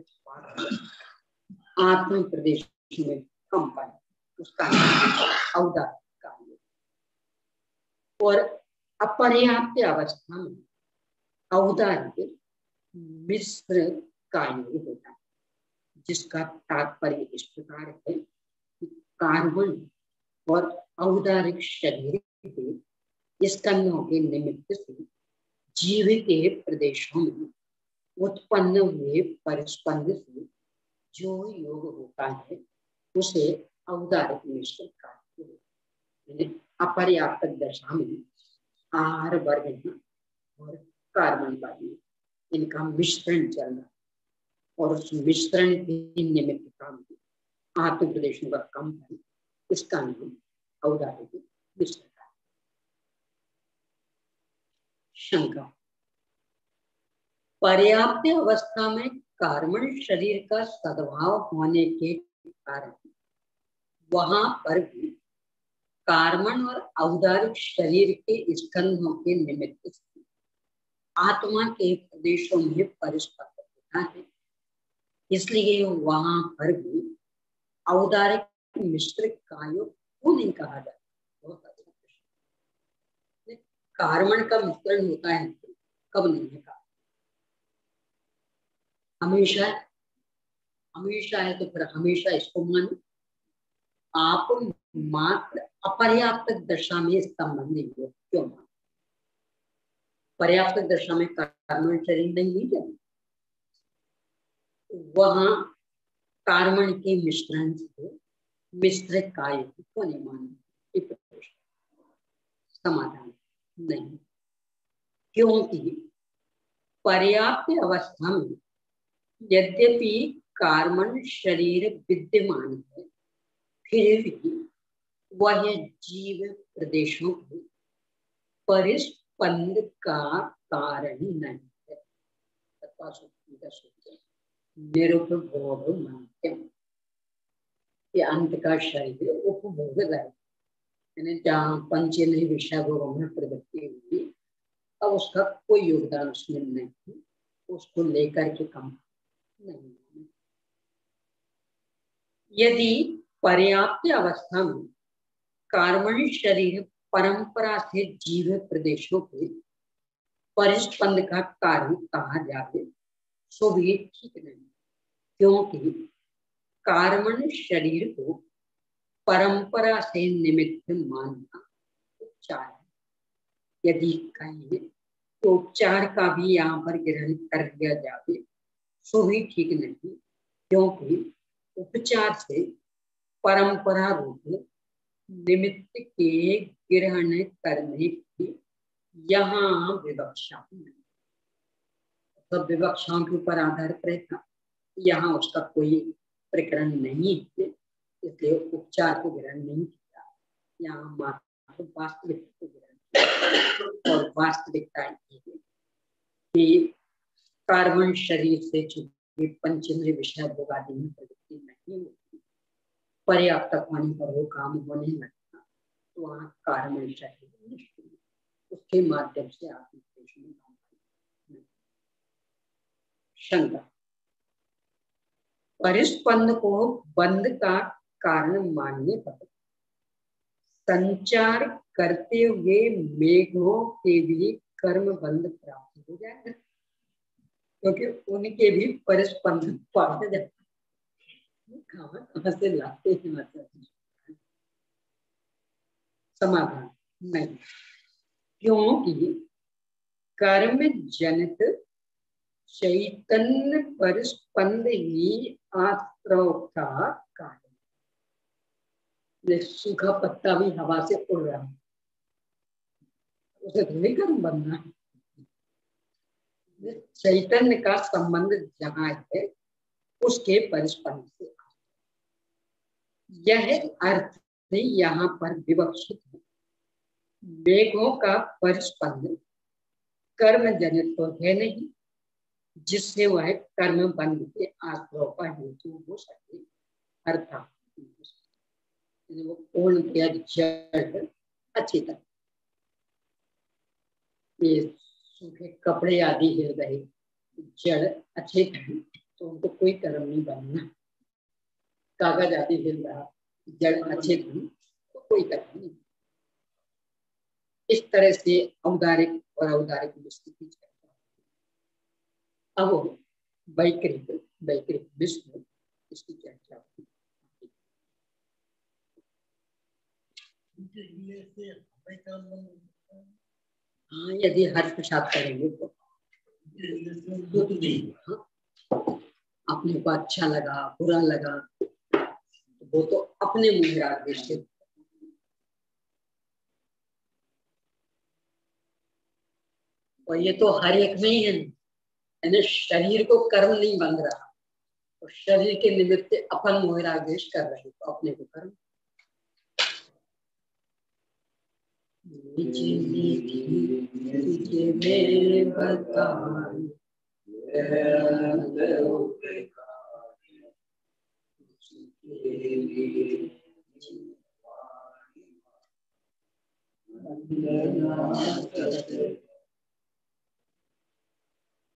A: आत्म प्रदेश में कंपन, उसका औदारिक कार्य। और अपर्याप्त अवस्था में औदारिक मिश्र कार्य होता है, जिसका तात्पर्य इस प्रकार है कि कार्बन और औदारिक शरीर के स्कंदों के निमित्त से जीव के प्रदेशों में उत्पन्न हुए परिस्पंद से जो योग होता है उसे औदारिक मिश्र कार्य होता है। अपर्याप्त दशा में आहार वर्ग और कार्बन वायु इनका मिश्रण चल रहा और उस मिश्रण के निमित्त काम आत्म प्रदेशों का कम है, इसका नाम औदारिक मिश्र कार्य। शंका पर्याप्त अवस्था में कार्बन शरीर का सद्भाव होने के कारण वहां पर भी कार्बन और औदारिक शरीर के स्कंधों के निमित्त आत्मा के प्रदेशों में परिस्पर्श होता है। इसलिए वहां पर भी औदारिक मिश्र कायोग क्यों नहीं कहा जाता? बहुत अच्छा प्रश्न। कार्बन का मिश्रण होता है कब नहीं है? हमेशा हमेशा है, तो फिर हमेशा इसको मान आप मात्र अपर्याप्त दशा में संबंधी हो क्यों मान? पर्याप्त दशा में कार्बन शरीर नहीं है, वहां कार्बन के मिश्रण से मिश्र काय क्यों नहीं माने? समाधान नहीं, क्योंकि पर्याप्त अवस्था में यद्यपि कार्बन शरीर विद्यमान है, फिर भी वह जीव प्रदेशों के परिस्पंद का कारण नहीं है। निरुपभोग माध्यम के अंत का शरीर उपभोग है, यानी जहाँ पंचेंद्रिय विषय भोग में प्रवृत्ति हुई, अब उसका कोई योगदान उसमें नहीं, उसको लेकर के काम नहीं। यदि पर्याप्त अवस्था में कार्बन शरीर परंपरा से जीव प्रदेशों के परिस्पंद का कारण कहा जाए सो भी ठीक नहीं, क्योंकि कार्बन शरीर को परंपरा से निमित्त मानना उपचार है। यदि कहें तो उपचार का भी यहाँ पर ग्रहण कर लिया जाए सो भी ठीक नहीं, क्योंकि उपचार से परंपरा रूप निमित्त के ग्रहण करने की यहाँ विवक्षा नहीं, सब विवक्षाओं के ऊपर आधारित रहता, यहाँ उसका कोई प्रकरण नहीं है, इसलिए उपचार को ग्रहण नहीं किया, यहाँ मात्र वास्तविकता को ग्रहण किया। और वास्तविकता ये है कि कार्बन शरीर से चूंकि पंचेंद्रिय विषय भोग आदि में प्रवृत्ति नहीं होती, पर्याप्त होने पर वो काम होने लगता, तो वहाँ कार्बन शरीर निष्क्रिय, उसके माध्यम से आप शंका। परिस्पंद को बंद का कारण मानने पर संचार करते हुए मेघों के भी कर्म बंद प्राप्त हो जाएगा, क्योंकि उनके भी परिस्पंद पाया जाता है। कहां कहां से लाते हैं मतलब? समाधान नहीं, क्योंकि कर्म जनित चैतन्य परिस्पंद ही आश्रव का कार्य। सूखा पत्ता भी हवा से उड़ रहा है, उसे थोड़ी कर्म बनना है। चैतन्य का संबंध जहाँ है उसके परिस्पंद से, यह अर्थ यहाँ पर विवक्षित है। मेघों का परिस्पंद कर्म जनित तो है नहीं, जिससे वह कर्म बंध के आश्रव का हेतु हो सके, अर्थात वो पूर्ण जड़ अचेतन। ये सूखे कपड़े आदि हिल रहे, जड़ अचेतन, तो उनको कोई कर्म नहीं बनना। कागज आदि हिल रहा, जड़ अचेतन, तो कोई कर्म नहीं। इस तरह से औदारिक और औदारिक स्थिति। अब वैकृत वैकृत विष्णु इसकी चर्चा होगी। हाँ, यदि हर्ष प्रसाद करेंगे तो हाँ, अपने को अच्छा लगा बुरा लगा तो वो तो अपने मुंह राग से। और ये तो हर एक में ही है, यानी शरीर को कर्म नहीं बंध रहा, तो शरीर के निमित्त अपन मोहरागेश कर रहे, तो अपने को कर्म। वंदना